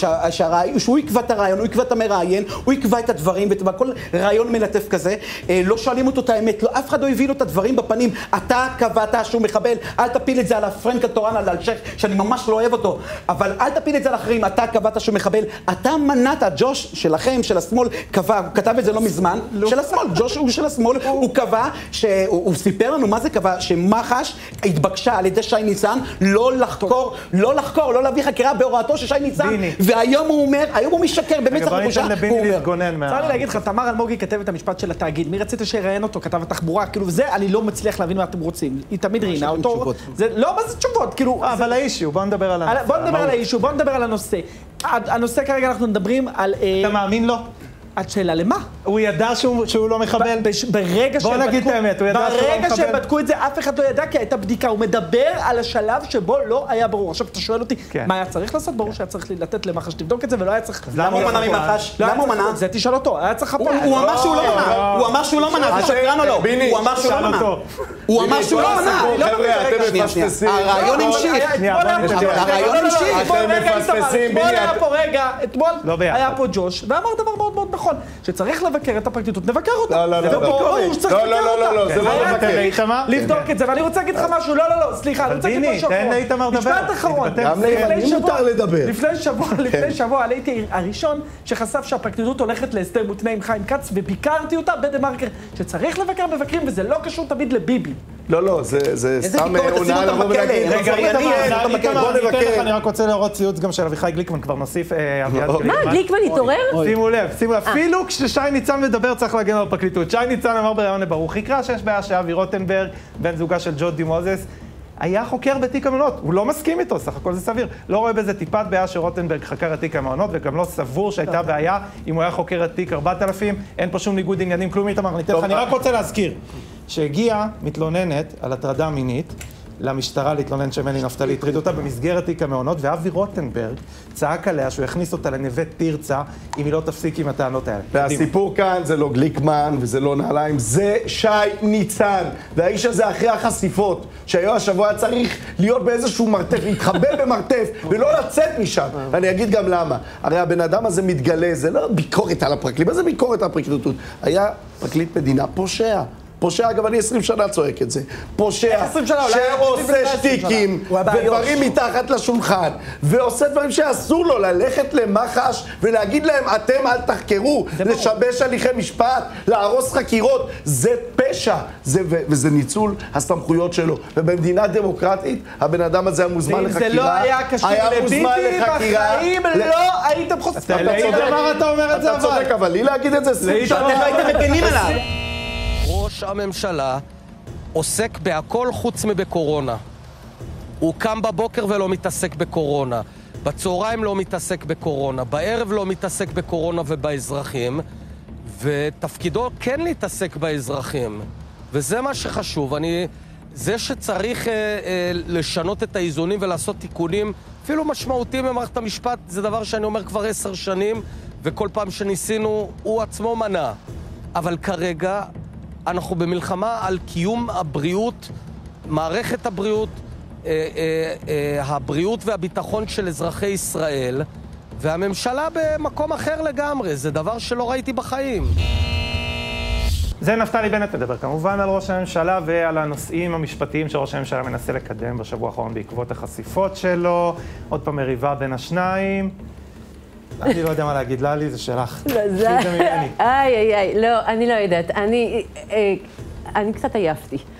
שהוא יקבע את הרעיון, הוא יקבע את המראיין, הוא יקבע את הדברים, וכל רעיון מלטף כזה, לא שואלים אותו את האמת, אף אחד לא הבין לו את הדברים בפנים, אתה קבעת שהוא מחבל, אל תפיל את זה על הפרנק הטורן, על אלשך, שאני ממש לא אוהב אותו, אבל אל תפיל את זה על אחרים, אתה קבעת שהוא מחבל, אתה מנעת, ג'וש שלכם, של השמאל, קבע, הוא כתב את זה לא מזמן, של השמאל, ג'וש הוא של השמאל, הוא קבע, הוא סיפר לנו מה זה קבע, שמח"ש התבקשה על ידי שי ניצן, לא לחקור, לא לחקור, לא להביא חקירה בהוראתו של שי ניצן, והיום הוא אומר, היום הוא משקר במצח ובושה, הוא אומר. צר לי להגיד לך, תמר אלמוגי כתב את המשפט של התאגיד, מי רצית שיראיין אותו, כתב התחבורה, כאילו זה אני לא מצליח להבין מה אתם רוצים, היא תמיד ראיינה אותו, זה לא, מה זה תשובות, כאילו... אבל האישו, בוא נדבר על הנושא. בוא נדבר על האישו, בוא נדבר על הנושא. הנושא כרגע אנחנו מדברים על... אתה מאמין לו? את שאלה למה? הוא ידע שהוא לא מחבל? ברגע בוא נגיד את האמת, הוא ידע שהוא לא מחבל? ברגע שהם בדקו את זה, אף אחד לא ידע כי הייתה בדיקה. הוא מדבר על השלב שבו לא היה ברור. עכשיו, אתה שואל אותי, מה היה צריך לעשות? ברור שהיה צריך לתת למח"ש לבדוק את זה, ולא היה צריך... למה הוא מנע ממח"ש? למה הוא מנע? זה תשאל אותו, היה צריך... הוא אמר שהוא לא מנע. הוא אמר שהוא לא מנע, זה שקרן או לא? הוא אמר שהוא לא מנע. הוא אמר שהוא לא מנע. חבר'ה, אתם מפספסים. הרעיון המשיך. הרעיון המשיך. אתם מפספסים. אתמול היה פה ג'וש, ואמר דבר מאוד מאוד נכון, שצריך לבקר את הפרקליטות, נבקר אותה. לא, לא, לא. לא, לא, לא, לא, זה לא לבקר. לבדוק את זה, ואני רוצה להגיד לך משהו, לא, לא, לא, סליחה, אני רוצה להגיד משהו אחרון. תן לאיתמר לדבר. משפט אחרון. גם לי מותר לדבר. לפני שבוע, לפני שבוע, עליתי הראשון שחשף שהפרקליטות הולכת להסדר מותנה עם חיים כץ, וביקרתי אותה בדה-מרקר, שצריך לבקר מבקרים, וזה לא קשור תמיד לביבי. לא, לא, זה סתם עונה לבוא ולהגיד. רגע, אני רק רוצה להראות ציוץ גם של אביחי גליקמן, כבר נוסיף אביעד גליקמן. מה, גליקמן התעורר? שימו לב, שימו לב, אפילו כששי ניצן מדבר צריך להגן על הפרקליטות. שי ניצן אמר בראיון לברוך, יקרא שיש בעיה שאבי רוטנברג, בן זוגה של ג'ודי מוזס, היה חוקר בתיק המעונות, הוא לא מסכים איתו, סך הכל זה סביר. לא רואה בזה טיפת בעיה שרוטנברג חקר את תיק המעונות, וגם לא סבור שהייתה בעיה אם הוא היה חוקר את תיק ארבעת אלפים, אין פה שום ניגוד עניינים, כלום איתמר. אני רק רוצה להזכיר שהגיעה מתלוננת על הטרדה מינית למשטרה להתלונן שמני נפתלי הטריד אותה במסגרת תיק המעונות, ואבי רוטנברג צעק עליה שהוא יכניס אותה לנווה תרצה אם היא לא תפסיק עם הטענות האלה. והסיפור כאן זה לא גליקמן וזה לא נעליים, זה שי ניצן. והאיש הזה אחרי החשיפות, שהיום השבוע היה צריך להיות באיזשהו מרתף, להתחבא במרתף ולא לצאת משם. ואני אגיד גם למה. הרי הבן אדם הזה מתגלה, זה לא ביקורת על הפרקליט, מה זה ביקורת על הפרקליטות? היה פרקליט מדינה פושע. פושע, אגב, אני עשרים שנה צועק את זה. פושע שעושה שטיקים ודברים מתחת לשולחן, ועושה דברים שאסור לו ללכת למח"ש ולהגיד להם, אתם אל תחקרו, לשבש הליכי משפט, להרוס חקירות. זה פשע, וזה ניצול הסמכויות שלו. ובמדינה דמוקרטית, הבן אדם הזה היה מוזמן לחקירה. אם זה לא היה קשור לביבי, בחיים לא הייתם חושפים. אתה צודק, אבל לי להגיד את זה עשרים שנה. אתם לא הייתם מגנים עליו. ראש הממשלה עוסק בהכל חוץ מבקורונה. הוא קם בבוקר ולא מתעסק בקורונה. בצהריים לא מתעסק בקורונה. בערב לא מתעסק בקורונה ובאזרחים. ותפקידו כן להתעסק באזרחים. וזה מה שחשוב. אני... זה שצריך אה, אה, לשנות את האיזונים ולעשות תיקונים, אפילו משמעותיים במערכת המשפט, זה דבר שאני אומר כבר עשר שנים, וכל פעם שניסינו, הוא עצמו מנע. אבל כרגע... אנחנו במלחמה על קיום הבריאות, מערכת הבריאות, אה, אה, אה, הבריאות והביטחון של אזרחי ישראל, והממשלה במקום אחר לגמרי. זה דבר שלא ראיתי בחיים. זה נפתלי בנט מדבר כמובן על ראש הממשלה ועל הנושאים המשפטיים שראש הממשלה מנסה לקדם בשבוע האחרון בעקבות החשיפות שלו. עוד פעם מריבה בין השניים. אני לא יודע מה להגיד, ללי, זה שלך. לא, זה... איי, איי, איי, לא, אני לא יודעת. אני, אני קצת עייפתי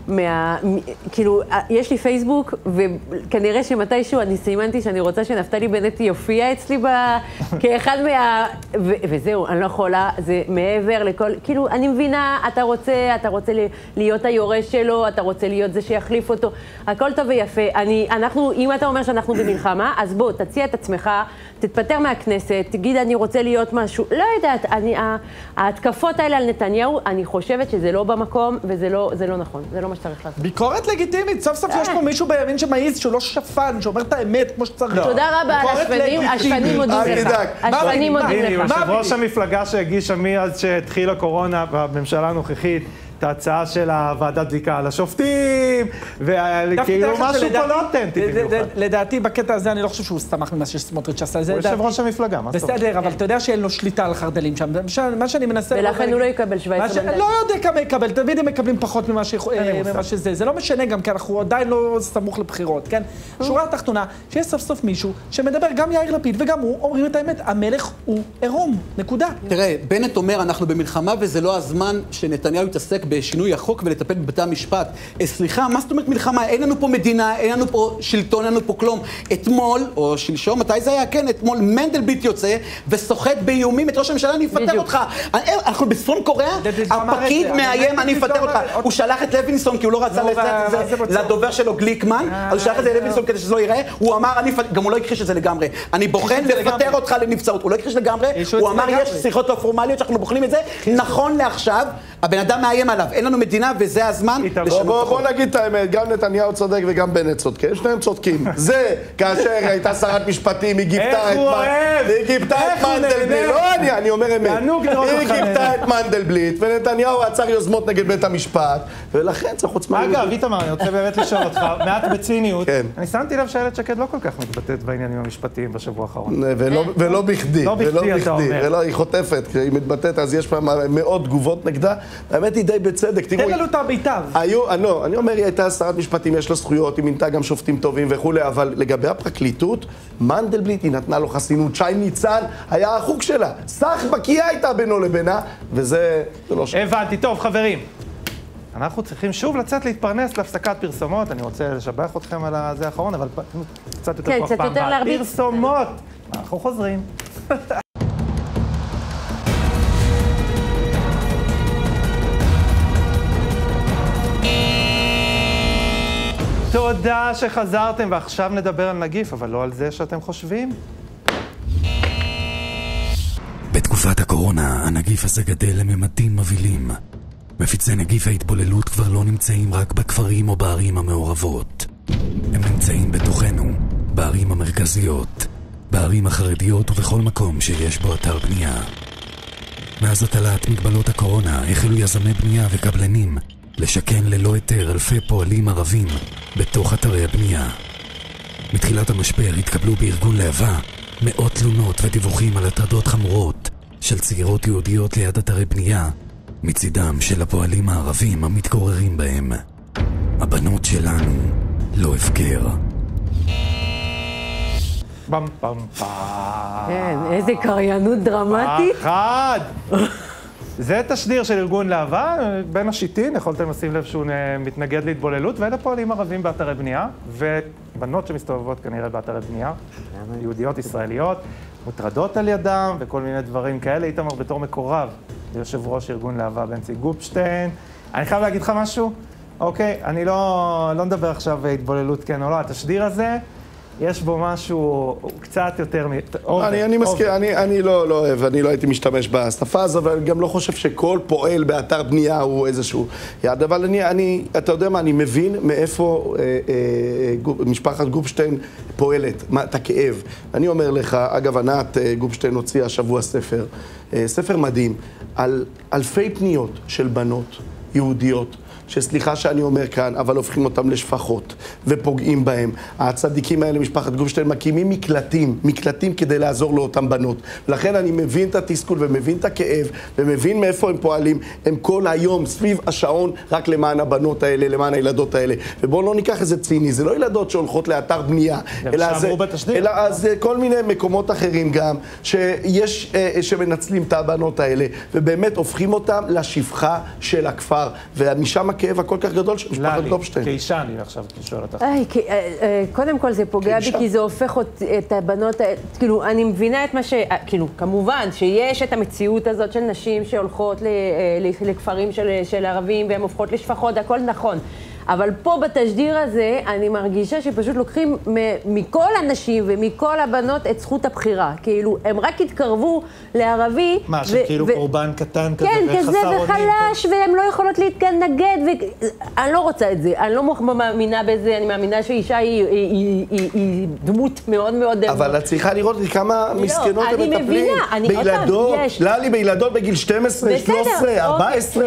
מה... כאילו, יש לי פייסבוק, וכנראה שמתישהו אני סימנתי שאני רוצה שנפתלי בנט יופיע אצלי ב... כאחד מה... ו... וזהו, אני לא יכולה, זה מעבר לכל... כאילו, אני מבינה, אתה רוצה, אתה רוצה להיות היורש שלו, אתה רוצה להיות זה שיחליף אותו, הכל טוב ויפה. אני, אנחנו, אם אתה אומר שאנחנו במלחמה, אז בוא, תציע את עצמך, תתפטר מהכנסת, תגיד אני רוצה להיות משהו, לא יודעת, אני, ההתקפות האלה על נתניהו, אני חושבת שזה לא במקום, וזה לא, זה לא נכון, זה לא מה שצריך לעשות. ביקורת לגיטימית, סוף סוף יש פה מישהו בימין שמעיז, שהוא לא שפן, שאומר את האמת כמו שצריך. תודה רבה על השפנים, השפנים מודים לך. השפנים מודים לך. יושב ראש המפלגה שהגישה מאז שהתחילה קורונה בממשלה הנוכחית, את ההצעה של הוועדת בדיקה על השופטים, וכאילו משהו פה לא אותנטי במיוחד. לדעתי, בקטע הזה אני לא חושב שהוא סתמך ממה שסמוטריץ' עשה. הוא יושב ראש המפלגה, מה זאת אומרת? בסדר, אבל אתה יודע שאין לו שליטה על חרדלים שם. מה שאני מנסה... ולכן הוא לא יקבל שבע עשרה מנדטים. לא יודע כמה יקבל, תמיד הם מקבלים פחות ממה שזה. זה לא משנה גם, כי אנחנו עדיין לא סמוך לבחירות, כן? שורה התחתונה, שיש סוף סוף מישהו שמדבר, גם יאיר לפיד וגם הוא, אומרים את האמת, המלך הוא עירום, נקודה. תראה, בנט אומר, אנחנו במלחמה וזה לא הזמן שנתניהו יתעסק בשינוי החוק ולטפל בבתי המשפט. סליחה, מה זאת אומרת מלחמה? אין לנו פה מדינה, אין לנו פה שלטון, אין לנו פה כלום. אתמול, או שלשום, מתי זה היה? כן, אתמול מנדלבליט יוצא וסוחט באיומים את ראש הממשלה, אני אפטר אותך. אנחנו בצפון קוריאה, הפקיד מאיים, אני אפטר אותך. הוא שלח את לוינסון, כי הוא לא רצה לדובר שלו גליקמן, אז הוא שלח את זה לוינסון כדי שזה לא ייראה. הוא אמר, גם הוא לא הכחיש את זה לגמרי. אני בוחן לפטר אותך לנבצרות. הוא לא הכחיש לגמרי. הוא אמר, יש שיחות לא פורמליות שאנחנו בוחנים את זה. נכון לעכשיו, הבן אדם מאיים עליו. אין לנו מדינה וזה הזמן לשנות בוא, החוק. בוא נגיד את האמת, גם נתניהו צודק וגם בנט צודקים, שניהם צודקים. זה כאשר הייתה שרת משפטים, היא גיבתה את מנדלבליט. לא אני, אני אומר אמת. היא גיבתה את מנדלבליט, ונתניהו עצר יוזמות נגד בית המשפט, ולכן צריך עוצמה. אגב, איתמר, אני רוצה באמת לשאול אותך, מעט בציניות, אני שמתי לב שאיילת שקד לא כל כך מתבטאת בעניינים המשפטיים בשבוע האחרון. ולא בכדי, לא בכדי, אתה אומר. היא חוטפת, כשהיא מתבטאת, אז יש פעם מאות תגובות נגדה, האמת היא די בצדק. תן לנו את הביתיו. לא, אני אומר, היא הייתה שרת משפטים, יש לה זכויות, היא מינתה גם שופטים טובים וכולי, אבל לגבי הפרקליטות, מנדלבליט היא נתנה לו חסינות, שי ניצן היה החוק שלה, סך בקיאה הייתה בינו לבינה, וזה לא שם. הבנתי, טוב חברים, אנחנו צריכים שוב לצאת להתפרנס להפסקת פרסומות, אני רוצה לשבח אתכם על זה האחרון, אבל קצת יותר כוח פעם בעד. פרסומות, אנחנו חוזרים. תודה שחזרתם, ועכשיו נדבר על נגיף, אבל לא על זה שאתם חושבים. בתקופת הקורונה, הנגיף הזה גדל לממדים מבהילים. מפיצי נגיף ההתבוללות כבר לא נמצאים רק בכפרים או בערים המעורבות. הם נמצאים בתוכנו, בערים המרכזיות, בערים החרדיות ובכל מקום שיש בו אתר בנייה. מאז הטלת מגבלות הקורונה, החלו יזמי בנייה וקבלנים לשכן ללא היתר אלפי פועלים ערבים בתוך אתרי הבנייה. מתחילת המשבר התקבלו בארגון להבה מאות תלונות ודיווחים על הטרדות חמורות של צעירות יהודיות ליד אתרי בנייה מצידם של הפועלים הערבים המתגוררים בהם. הבנות שלנו לא הפקר. פם פם פם. כן, איזה קריינות דרמטית. אחד! זה תשדיר של ארגון להבה, בין השיטין, יכולתם לשים לב שהוא מתנגד להתבוללות, ואלה פועלים ערבים באתרי בנייה, ובנות שמסתובבות כנראה באתרי בנייה, יהודיות ישראליות, מוטרדות על ידם, וכל מיני דברים כאלה. איתמר בתור מקורב, ליושב ראש ארגון להבה בנצי גופשטיין. אני חייב להגיד לך משהו? אוקיי, אני לא, לא נדבר עכשיו התבוללות כן או לא, התשדיר הזה, יש בו משהו קצת יותר מ... אני, אני מסכים, אני, אני לא, לא אוהב, אני לא הייתי משתמש בשפה הזו, אבל גם לא חושב שכל פועל באתר בנייה הוא איזשהו יעד, אבל אני, אני, אתה יודע מה, אני מבין מאיפה אה, אה, גופ, משפחת גופשטיין פועלת, מה, את הכאב. אני אומר לך, אגב, ענת גופשטיין הוציאה השבוע ספר, אה, ספר מדהים, על אלפי פניות של בנות יהודיות, שסליחה שאני אומר כאן, אבל הופכים אותם לשפחות ופוגעים בהם. הצדיקים האלה, משפחת גופשטיין, מקימים מקלטים, מקלטים כדי לעזור לאותם בנות. ולכן אני מבין את התסכול ומבין את הכאב ומבין מאיפה הם פועלים. הם כל היום סביב השעון רק למען הבנות האלה, למען הילדות האלה. ובואו לא ניקח איזה ציני, זה לא ילדות שהולכות לאתר בנייה, אלא זה, אלא זה כל מיני מקומות אחרים גם, שיש, שמנצלים את הבנות האלה, ובאמת הופכים אותם לשפחה של הכפר. ומשם הכאב הכל כך גדול של משפחת גופשטיין? כאישה אני עכשיו שואל אותך. קודם כל זה פוגע בי כי זה הופך את הבנות, כאילו אני מבינה את מה ש... כאילו כמובן שיש את המציאות הזאת של נשים שהולכות לכפרים של ערבים והן הופכות לשפחות, הכל נכון. אבל פה בתשדיר הזה אני מרגישה שפשוט לוקחים מכל הנשים ומכל הבנות את זכות הבחירה. כאילו, הם רק התקרבו לערבי. מה, שכאילו קורבן קטן כזה וחסר אונים? כן, כזה וחלש, והן לא יכולות להתנגד. אני לא רוצה את זה, אני לא מאמינה בזה, אני מאמינה שאישה היא דמות מאוד מאוד... אבל את צריכה לראות כמה מסכנות הם מטפלים. בילדות, ללי בילדות בגיל שתים עשרה, שלוש עשרה, ארבע עשרה,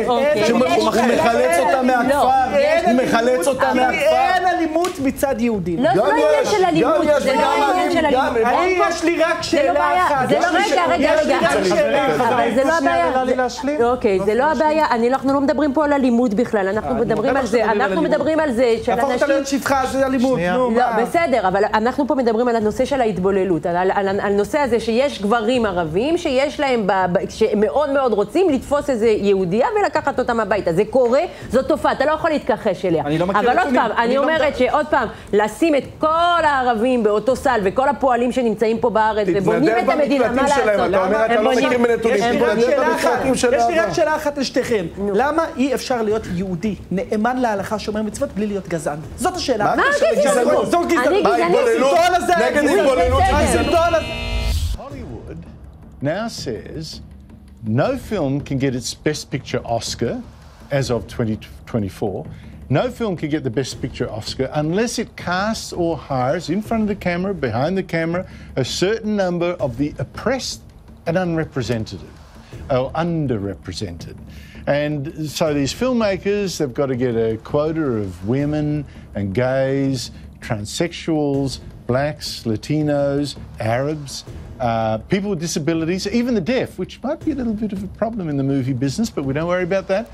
שמחלץ אותה מהכפר. מחלץ אותה מהכפר. אין אלימות מצד יהודים. לא, זה לא עניין של אלימות. זה לא עניין של אלימות. אני, יש לי רק שאלה אחת. זה לא, רגע, רגע, רגע. אבל זה לא הבעיה. אוקיי, זה לא הבעיה. אנחנו לא מדברים פה על אלימות בכלל. אנחנו מדברים על זה. אנחנו מדברים על זה של אנשים... להפוך אותה להיות שפחה, זה אלימות. לא, בסדר, אבל אנחנו פה מדברים על הנושא של ההתבוללות. על הנושא הזה שיש גברים ערבים שיש להם, שמאוד מאוד רוצים לתפוס איזה יהודייה ולקחת אותם הביתה. זה קורה, זאת תופעה. אתה לא יכול להתכחש אליה. אבל עוד פעם, אני אומרת שעוד פעם, לשים את כל הערבים באותו סל וכל הפועלים שנמצאים פה בארץ ובונים את המדינה, מה לעשות? אתה אומר, אתה לא מכיר בנתונים, תתנדב במקלטים שלהם. יש לי רק שאלה אחת לשתיכם. למה אי אפשר להיות יהודי, נאמן להלכה, שומר מצוות, בלי להיות גזען? זאת השאלה. מה הגזענות? זאת גזענות. אני גזענית. נגד התבוללות של גזענות. Hollywood now says no film can get its Best Picture Oscar as of twenty twenty-four. No film can get the Best Picture Oscar unless it casts or hires in front of the camera, behind the camera, a certain number of the oppressed and unrepresented, or underrepresented. And so these filmmakers, they've got to get a quota of women and gays, transsexuals, blacks, Latinos, Arabs, uh, people with disabilities, even the deaf, which might be a little bit of a problem in the movie business, but we don't worry about that.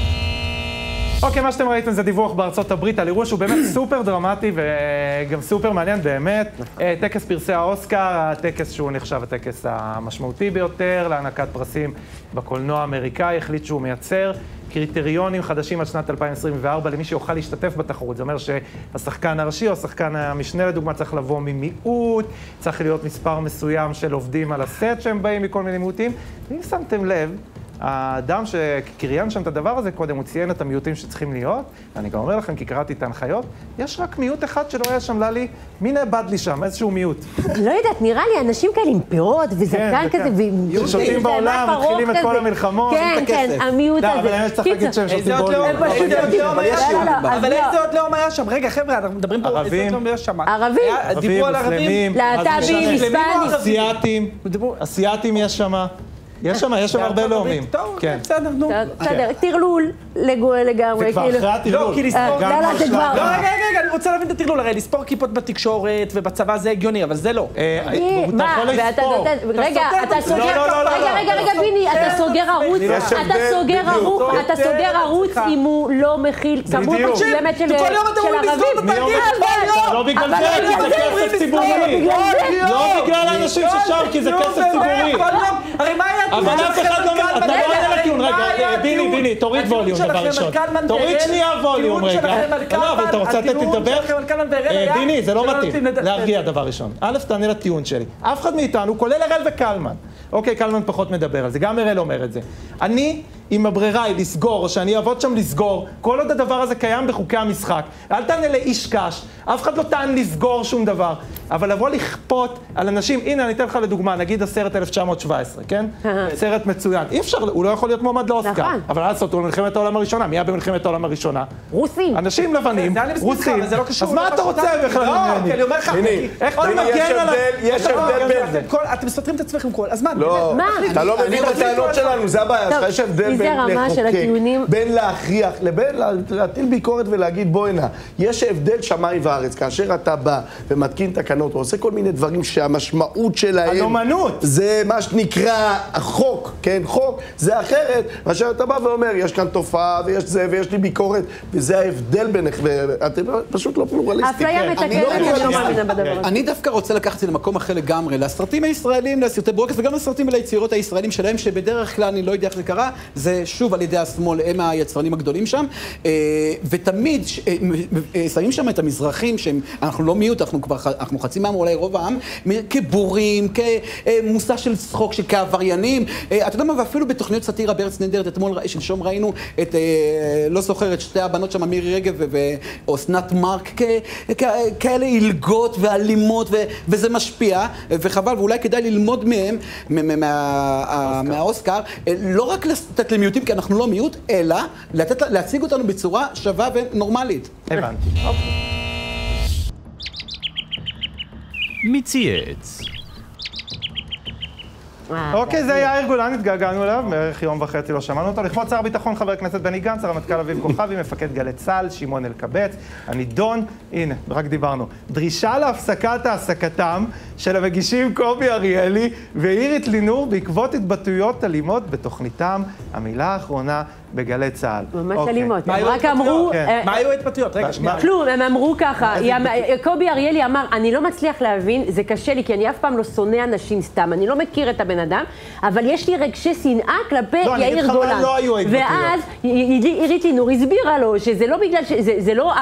אוקיי, מה שאתם ראיתם זה דיווח בארצות הברית על אירוע שהוא באמת סופר דרמטי וגם סופר מעניין באמת. טקס פרסי האוסקר, הטקס שהוא נחשב הטקס המשמעותי ביותר להענקת פרסים בקולנוע האמריקאי, החליט שהוא מייצר קריטריונים חדשים עד שנת אלפיים עשרים וארבע למי שיוכל להשתתף בתחרות. זה אומר שהשחקן הראשי או השחקן המשנה לדוגמה צריך לבוא ממיעוט, צריך להיות מספר מסוים של עובדים על הסט שהם באים מכל מיני מיעוטים. ואם שמתם לב, האדם שקריין שם את הדבר הזה קודם, הוא ציין את המיעוטים שצריכים להיות, ואני גם אומר לכם, כי קראתי את ההנחיות, יש רק מיעוט אחד שלא היה שם, ללי, מי נאבד לי שם, איזשהו מיעוט. לא יודעת, נראה לי, אנשים כאלה עם פירות וזקן כזה, ששותים בעולם, מתחילים את כל המלחמות, כן, כן, המיעוט הזה. אבל אני צריך להגיד שהם שותים בעולם. אבל איזה עוד לאום היה שם? רגע, חבר'ה, אנחנו מדברים פה, איזה עוד לאום היה שם? ערבים. דיברו על ערבים. להט"בים, היספנים. אסיאתים יש שם. יש שם, יש שם הרבה לאומים. טוב, בסדר, נו. בסדר, תרלול לגמרי. זה כבר אחרי התרלול. לא, כי לספור... לא, לא, זה כבר... לא, רגע, רגע, אני רוצה להבין את התרלול. הרי לספור כיפות בתקשורת ובצבא זה הגיוני, אבל זה לא. מה? ואתה נותן... רגע, אתה סוגר... רגע, רגע, רגע, ביני, אתה סוגר ערוץ, אתה סוגר ערוץ, אתה סוגר ערוץ אם הוא לא מכיל כמות מסוימת של ערבים. לא בגלל זה, כי זה כסף ציבורי. לא בגלל האנשים ששם, כי זה כסף ציבורי. הרי מה היה... אבל אף אחד לא... אתה לא עונה לטיעון, רגע, ביני, ביני, תוריד ווליום דבר ראשון. תוריד שנייה ווליום, רגע. לא, אבל אתה רוצה לתת לי לדבר? ביני, זה לא מתאים. להרגיע דבר ראשון. א', תענה לטיעון שלי. אף אחד מאיתנו, כולל הראל וקלמן. אוקיי, קלמן פחות מדבר על זה, גם הראל אומר את זה. אני, אם הברירה היא לסגור, או שאני אעבוד שם לסגור, כל עוד הדבר הזה קיים בחוקי המשחק. אל תענה לאיש קש, אף אחד לא טען לסגור שום דבר. אבל לבוא לכפות על אנשים, הנה אני אתן לך לדוגמה, נגיד הסרט אלף תשע מאות שבע עשרה, כן? סרט מצוין. אי אפשר, הוא לא יכול להיות מועמד לאוסקר. אבל לעשות, הוא במלחמת העולם הראשונה. מי היה במלחמת העולם הראשונה? רוסים. אנשים לבנים, רוסים. אז מה אתה רוצה בכלל? לא, כי אני אומר לך, איך אתה מגן עליו? יש הבדל בין... אתם מסתתרים את עצמכם כל הזמן. לא, אתה לא מבין את הטענות שלנו, זה הבעיה. יש הבדל בין לחוקק, בין להכריח, לבין להטיל ביקורת ולהגיד בוא הנה. יש הבדל שמיים וארץ, כאשר אתה בא ומתקין תקנות, או עושה כל מיני דברים שהמשמעות שלהם... הנאמנות. זה מה שנקרא החוק, כן? חוק. החוק, זה אחרת, מאשר אתה בא ואומר, יש כאן תופעה ויש זה ויש לי ביקורת, וזה ההבדל בינך, ואתם פשוט לא פלורליסטים. אפליה מתקנת, אני לא מאמינה בדבר הזה. אני דווקא רוצה לקחת את זה למקום אחר לגמרי, לסרטים הישראלים, לסרטי ברוקס, וגם לסרטים וליצירות הישראלים שלהם, שבדרך כלל, אני לא יודע איך זה קרה, זה שוב על ידי השמאל, הם היצרנים הגדולים שם, ותמיד שמים שם את המזרחים, שאנחנו לא מיעוט, אנחנו כבר, אנחנו חצי מעם, אולי רוב העם, כבורים, כמושא של צחוק, שכעבריינים, אתה יודע מה, ואפילו בתוכניות סאטירה בארץ נהדרת, אתמול, שלשום ראינו את, לא זוכר, את שתי הבנות שם, מירי רגב ואוסנת מרק, כאלה עילגות ואלימות, וזה משפיע, וחבל, ואולי כדאי ללמוד מהם, מהאוסקר, לא רק לתת למיעוטים, כי אנחנו לא מיעוט, אלא להציג אותנו בצורה שווה ונורמלית. הבנתי. מי צייץ? אוקיי, זה יאיר גולן, התגעגענו אליו, בערך יום וחצי לא שמענו אותו. לכבוד שר הביטחון, חבר הכנסת בני גנץ, הרמטכ"ל אביב כוכבי, מפקד גלי צה"ל, שמעון אלקבץ, הנידון, הנה, רק דיברנו, דרישה להפסקת העסקתם של המגישים קובי אריאלי ואירית לינור בעקבות התבטאויות אלימות בתוכניתם, המילה האחרונה בגלי צה"ל. ממש אלימות. הם רק אמרו... מה היו ההתבטאויות? רגע, שנייה. כלום, הם אמרו ככה. קובי אריאלי אמר, אני לא מצליח להבין, זה קשה לי, כי אני אף פעם לא שונא אנשים סתם. אני לא מכיר את הבן אדם, אבל יש לי רגשי שנאה כלפי יאיר גולן. ואז אירית לינור הסבירה לו שזה לא בגלל שזה לא...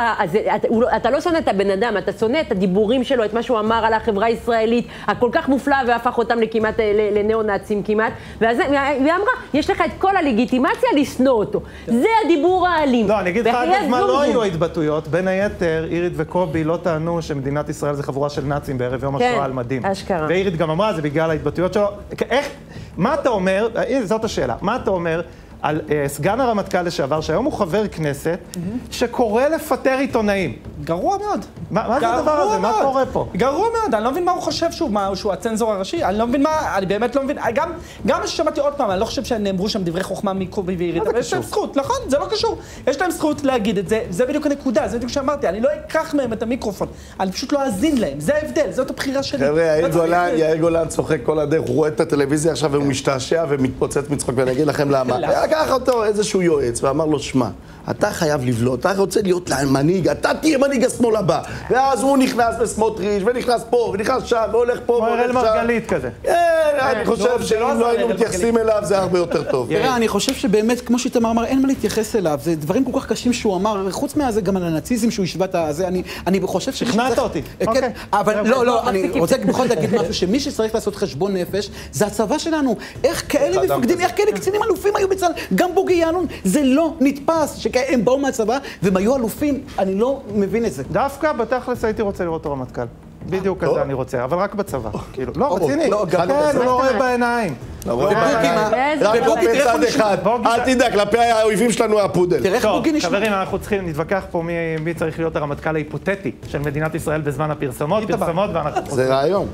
אתה לא שונא את הבן אדם, אתה שונא את הדיבורים שלו, את מה שהוא אמר על החברה הישראלית, הכל כך מופלא והפך אותם לכמעט, לנאו-נאצים כמעט. והיא אמרה, יש לך את כל הלגיטימציה לשנוא אותו. זה הדיבור האלים. לא, אני אגיד לך, עד הזמן לא היו התבטאויות. בין היתר, אירית וקובי לא טענו שמדינת ישראל זה חבורה של נאצים בערב יום השואה על מדים. כן, אשכרה. ואירית גם אמרה, זה בגלל ההתבטאויות שלו. איך, מה אתה אומר, זאת השאלה, מה אתה אומר על סגן הרמטכ"ל לשעבר, שהיום הוא חבר כנסת, שקורא לפטר עיתונאים? גרוע מאוד. מה זה הדבר הזה? מה קורה פה? גרוע מאוד, אני לא מבין מה הוא חושב שהוא הצנזור הראשי, אני לא מבין מה, אני באמת לא מבין, גם מה ששמעתי עוד פעם, אני לא חושב שנאמרו שם דברי חוכמה מקובי ואירית, אבל יש להם זכות, נכון, זה לא קשור. יש להם זכות להגיד את זה, זה בדיוק הנקודה, זה בדיוק שאמרתי, אני לא אקח מהם את המיקרופון, אני פשוט לא אאזין להם, זה ההבדל, זאת הבחירה שלי. חבר'ה, יאיר גולן צוחק כל הדרך, הוא רואה את הטלוויזיה עכשיו והוא משתעשע ומתפוצץ מצחוק, ואני אגיד לכם למה. לקח אותו איזשהו יועץ ואמר לו, שמע, אתה חייב לבלוט, אתה רוצה להיות מנהיג, אתה תהיה מנהיג השמאל הבא. ואז הוא נכנס לסמוטריץ' ונכנס פה ונכנס שם והולך פה והולך שם. כמו אראל מרגלית כזה. אני חושב שאם לא היינו מתייחסים אליו זה הרבה יותר טוב. תראה, אני חושב שבאמת, כמו שאיתמר אמר, אין מה להתייחס אליו. זה דברים כל כך קשים שהוא אמר, חוץ מהזה גם על הנאציזם שהוא השווה את זה, אני חושב ש... שכנעת אותי. אבל לא, לא, אני רוצה בכל זאת להגיד משהו, שמי שצריך לעשות חשבון נפש, זה הצבא שלנו. איך כאלה מפקדים, איך כאלה קצינים אלופים היו בצה"ל, גם בוגי יעלון, זה לא נתפס, שהם באו מהצבא והם היו אלופים, אני לא מבין את זה. דווקא בתכלס הייתי רוצה לראות אותו רמטכ"ל. בדיוק כזה אני רוצה, אבל רק בצבא. כאילו, לא, רציני. כן, הוא לא רואה בעיניים. רק כלפי צד אחד. אל תדאג, כלפי האויבים שלנו הפודל. טוב, חברים, אנחנו צריכים, נתווכח פה מי צריך להיות הרמטכ"ל ההיפותטי של מדינת ישראל בזמן הפרסומות, פרסומות ואנחנו... זה רעיון.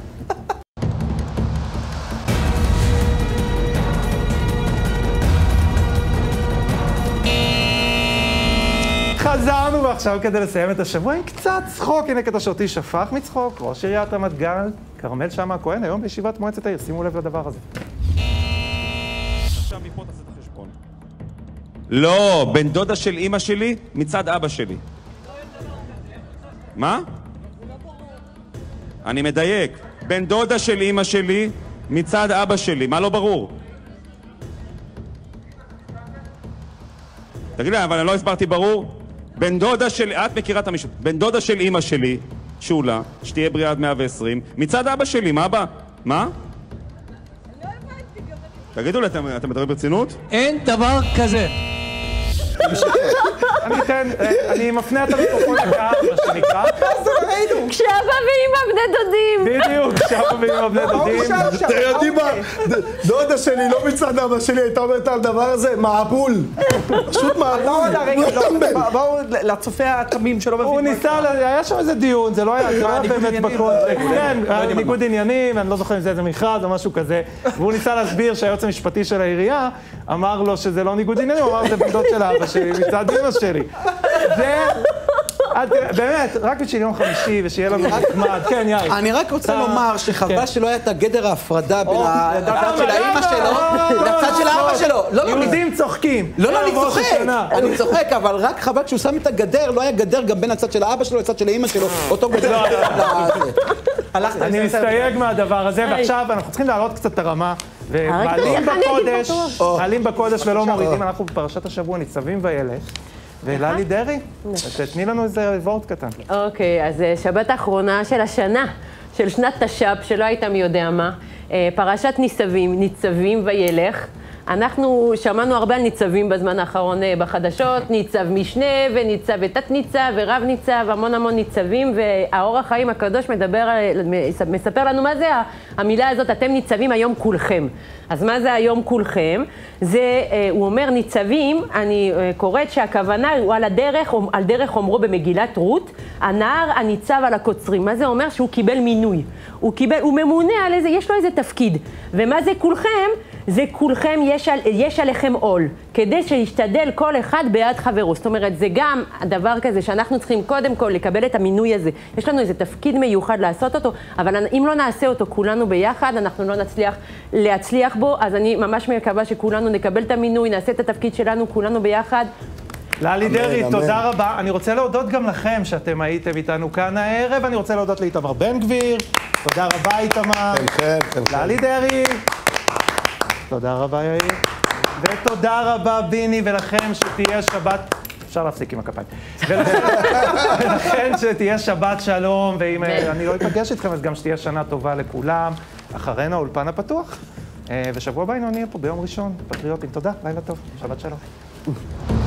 חזרנו ועכשיו כדי לסיים את השבוע עם קצת צחוק, הנה קטע שאותי שפך מצחוק, ראש עיריית רמת גן, כרמל שאמה הכהן, היום בישיבת מועצת העיר, שימו לב לדבר הזה. עכשיו מפה תעשה את החשבון. לא, בן דודה של אמא שלי מצד אבא שלי. מה? אני מדייק, בן דודה של אמא שלי מצד אבא שלי, מה לא ברור? תגיד לי, אבל אני לא הסברתי ברור? בן דודה של... את מכירה את המשפט. בן דודה של אמא שלי, שולה, שתהיה בריאה עד מאה ועשרים, מצד אבא שלי, מה הבא? מה? תגידו לי, אתם מדברים ברצינות? אין דבר כזה. אני אתן, אני מפנה את המיקרופון לקהל, מה שנקרא. כשאבא ואמא בני דודים. בדיוק, כשאבא ואמא בני דודים. אתם יודעים מה? דודה שלי, לא מצד אבא שלי, הייתה אומרת על דבר הזה, מעבול. פשוט מעבול. בואו לצופה התמים שלא מבין. הוא ניסה, היה שם איזה דיון, זה לא היה באמת בקול. כן, ניגוד עניינים, אני לא זוכר אם זה איזה מכרז או משהו כזה. והוא ניסה להסביר שהיועץ המשפטי של העירייה אמר לו שזה לא ניגוד עניינים, הוא אמר זה בן דוד של אבא שלי, מצד אמא שלי. זה... באמת, רק בשביל יום חמישי ושיהיה לנו נחמד. כן, יאיר. אני רק רוצה לומר שחבל שלא היה את הגדר ההפרדה בין הצד של האמא שלו לצד של האבא שלו. לא, לא, יהודים צוחקים. לא, לא, אני צוחק. אני צוחק, אבל רק חבל שהוא שם את הגדר, לא היה גדר גם בין הצד של האבא שלו לצד של האמא שלו, אותו גדר. אני מסתייג מהדבר הזה, ועכשיו אנחנו צריכים להעלות קצת את הרמה. ומעלים בקודש, מעלים בקודש ולא מורידים, אנחנו בפרשת השבוע ניצבים וילך. וללי דרעי, תתני לנו איזה וורט קטן. אוקיי, אז שבת האחרונה של השנה, של שנת תש"פ, שלא הייתה מי יודע מה, פרשת ניצבים, ניצבים וילך. אנחנו שמענו הרבה על ניצבים בזמן האחרון בחדשות, ניצב משנה וניצב ותת ניצב ורב ניצב, המון המון ניצבים, והאור החיים הקדוש מדבר, מספר לנו מה זה המילה הזאת, אתם ניצבים היום כולכם. אז מה זה היום כולכם? זה, הוא אומר ניצבים, אני קוראת שהכוונה הוא על הדרך, על דרך אומרו במגילת רות, הנער הניצב על הקוצרים. מה זה אומר? שהוא קיבל מינוי. הוא קיבל, הוא ממונה על איזה, יש לו איזה תפקיד. ומה זה כולכם? זה כולכם, יש, על, יש עליכם עול, כדי שישתדל כל אחד ביד חברו. זאת אומרת, זה גם הדבר כזה שאנחנו צריכים קודם כל לקבל את המינוי הזה. יש לנו איזה תפקיד מיוחד לעשות אותו, אבל אם לא נעשה אותו כולנו ביחד, אנחנו לא נצליח להצליח בו, אז אני ממש מקווה שכולנו נקבל את המינוי, נעשה את התפקיד שלנו, כולנו ביחד. ללי דרעי, תודה רבה. אני רוצה להודות גם לכם שאתם הייתם איתנו כאן הערב. אני רוצה להודות לאיתמר בן גביר. תודה רבה, איתמר. ללי דרעי. תודה רבה, יאיר. ותודה רבה, ביני, ולכם שתהיה שבת... אפשר להפסיק עם הכפיים. ולכן שתהיה שבת שלום, ואם אני לא אפגש איתכם, אז גם שתהיה שנה טובה לכולם. אחרינו האולפן הפתוח. ושבוע הבא נהיה פה ביום ראשון, פטריוטים. תודה, לילה טוב, שבת שלום.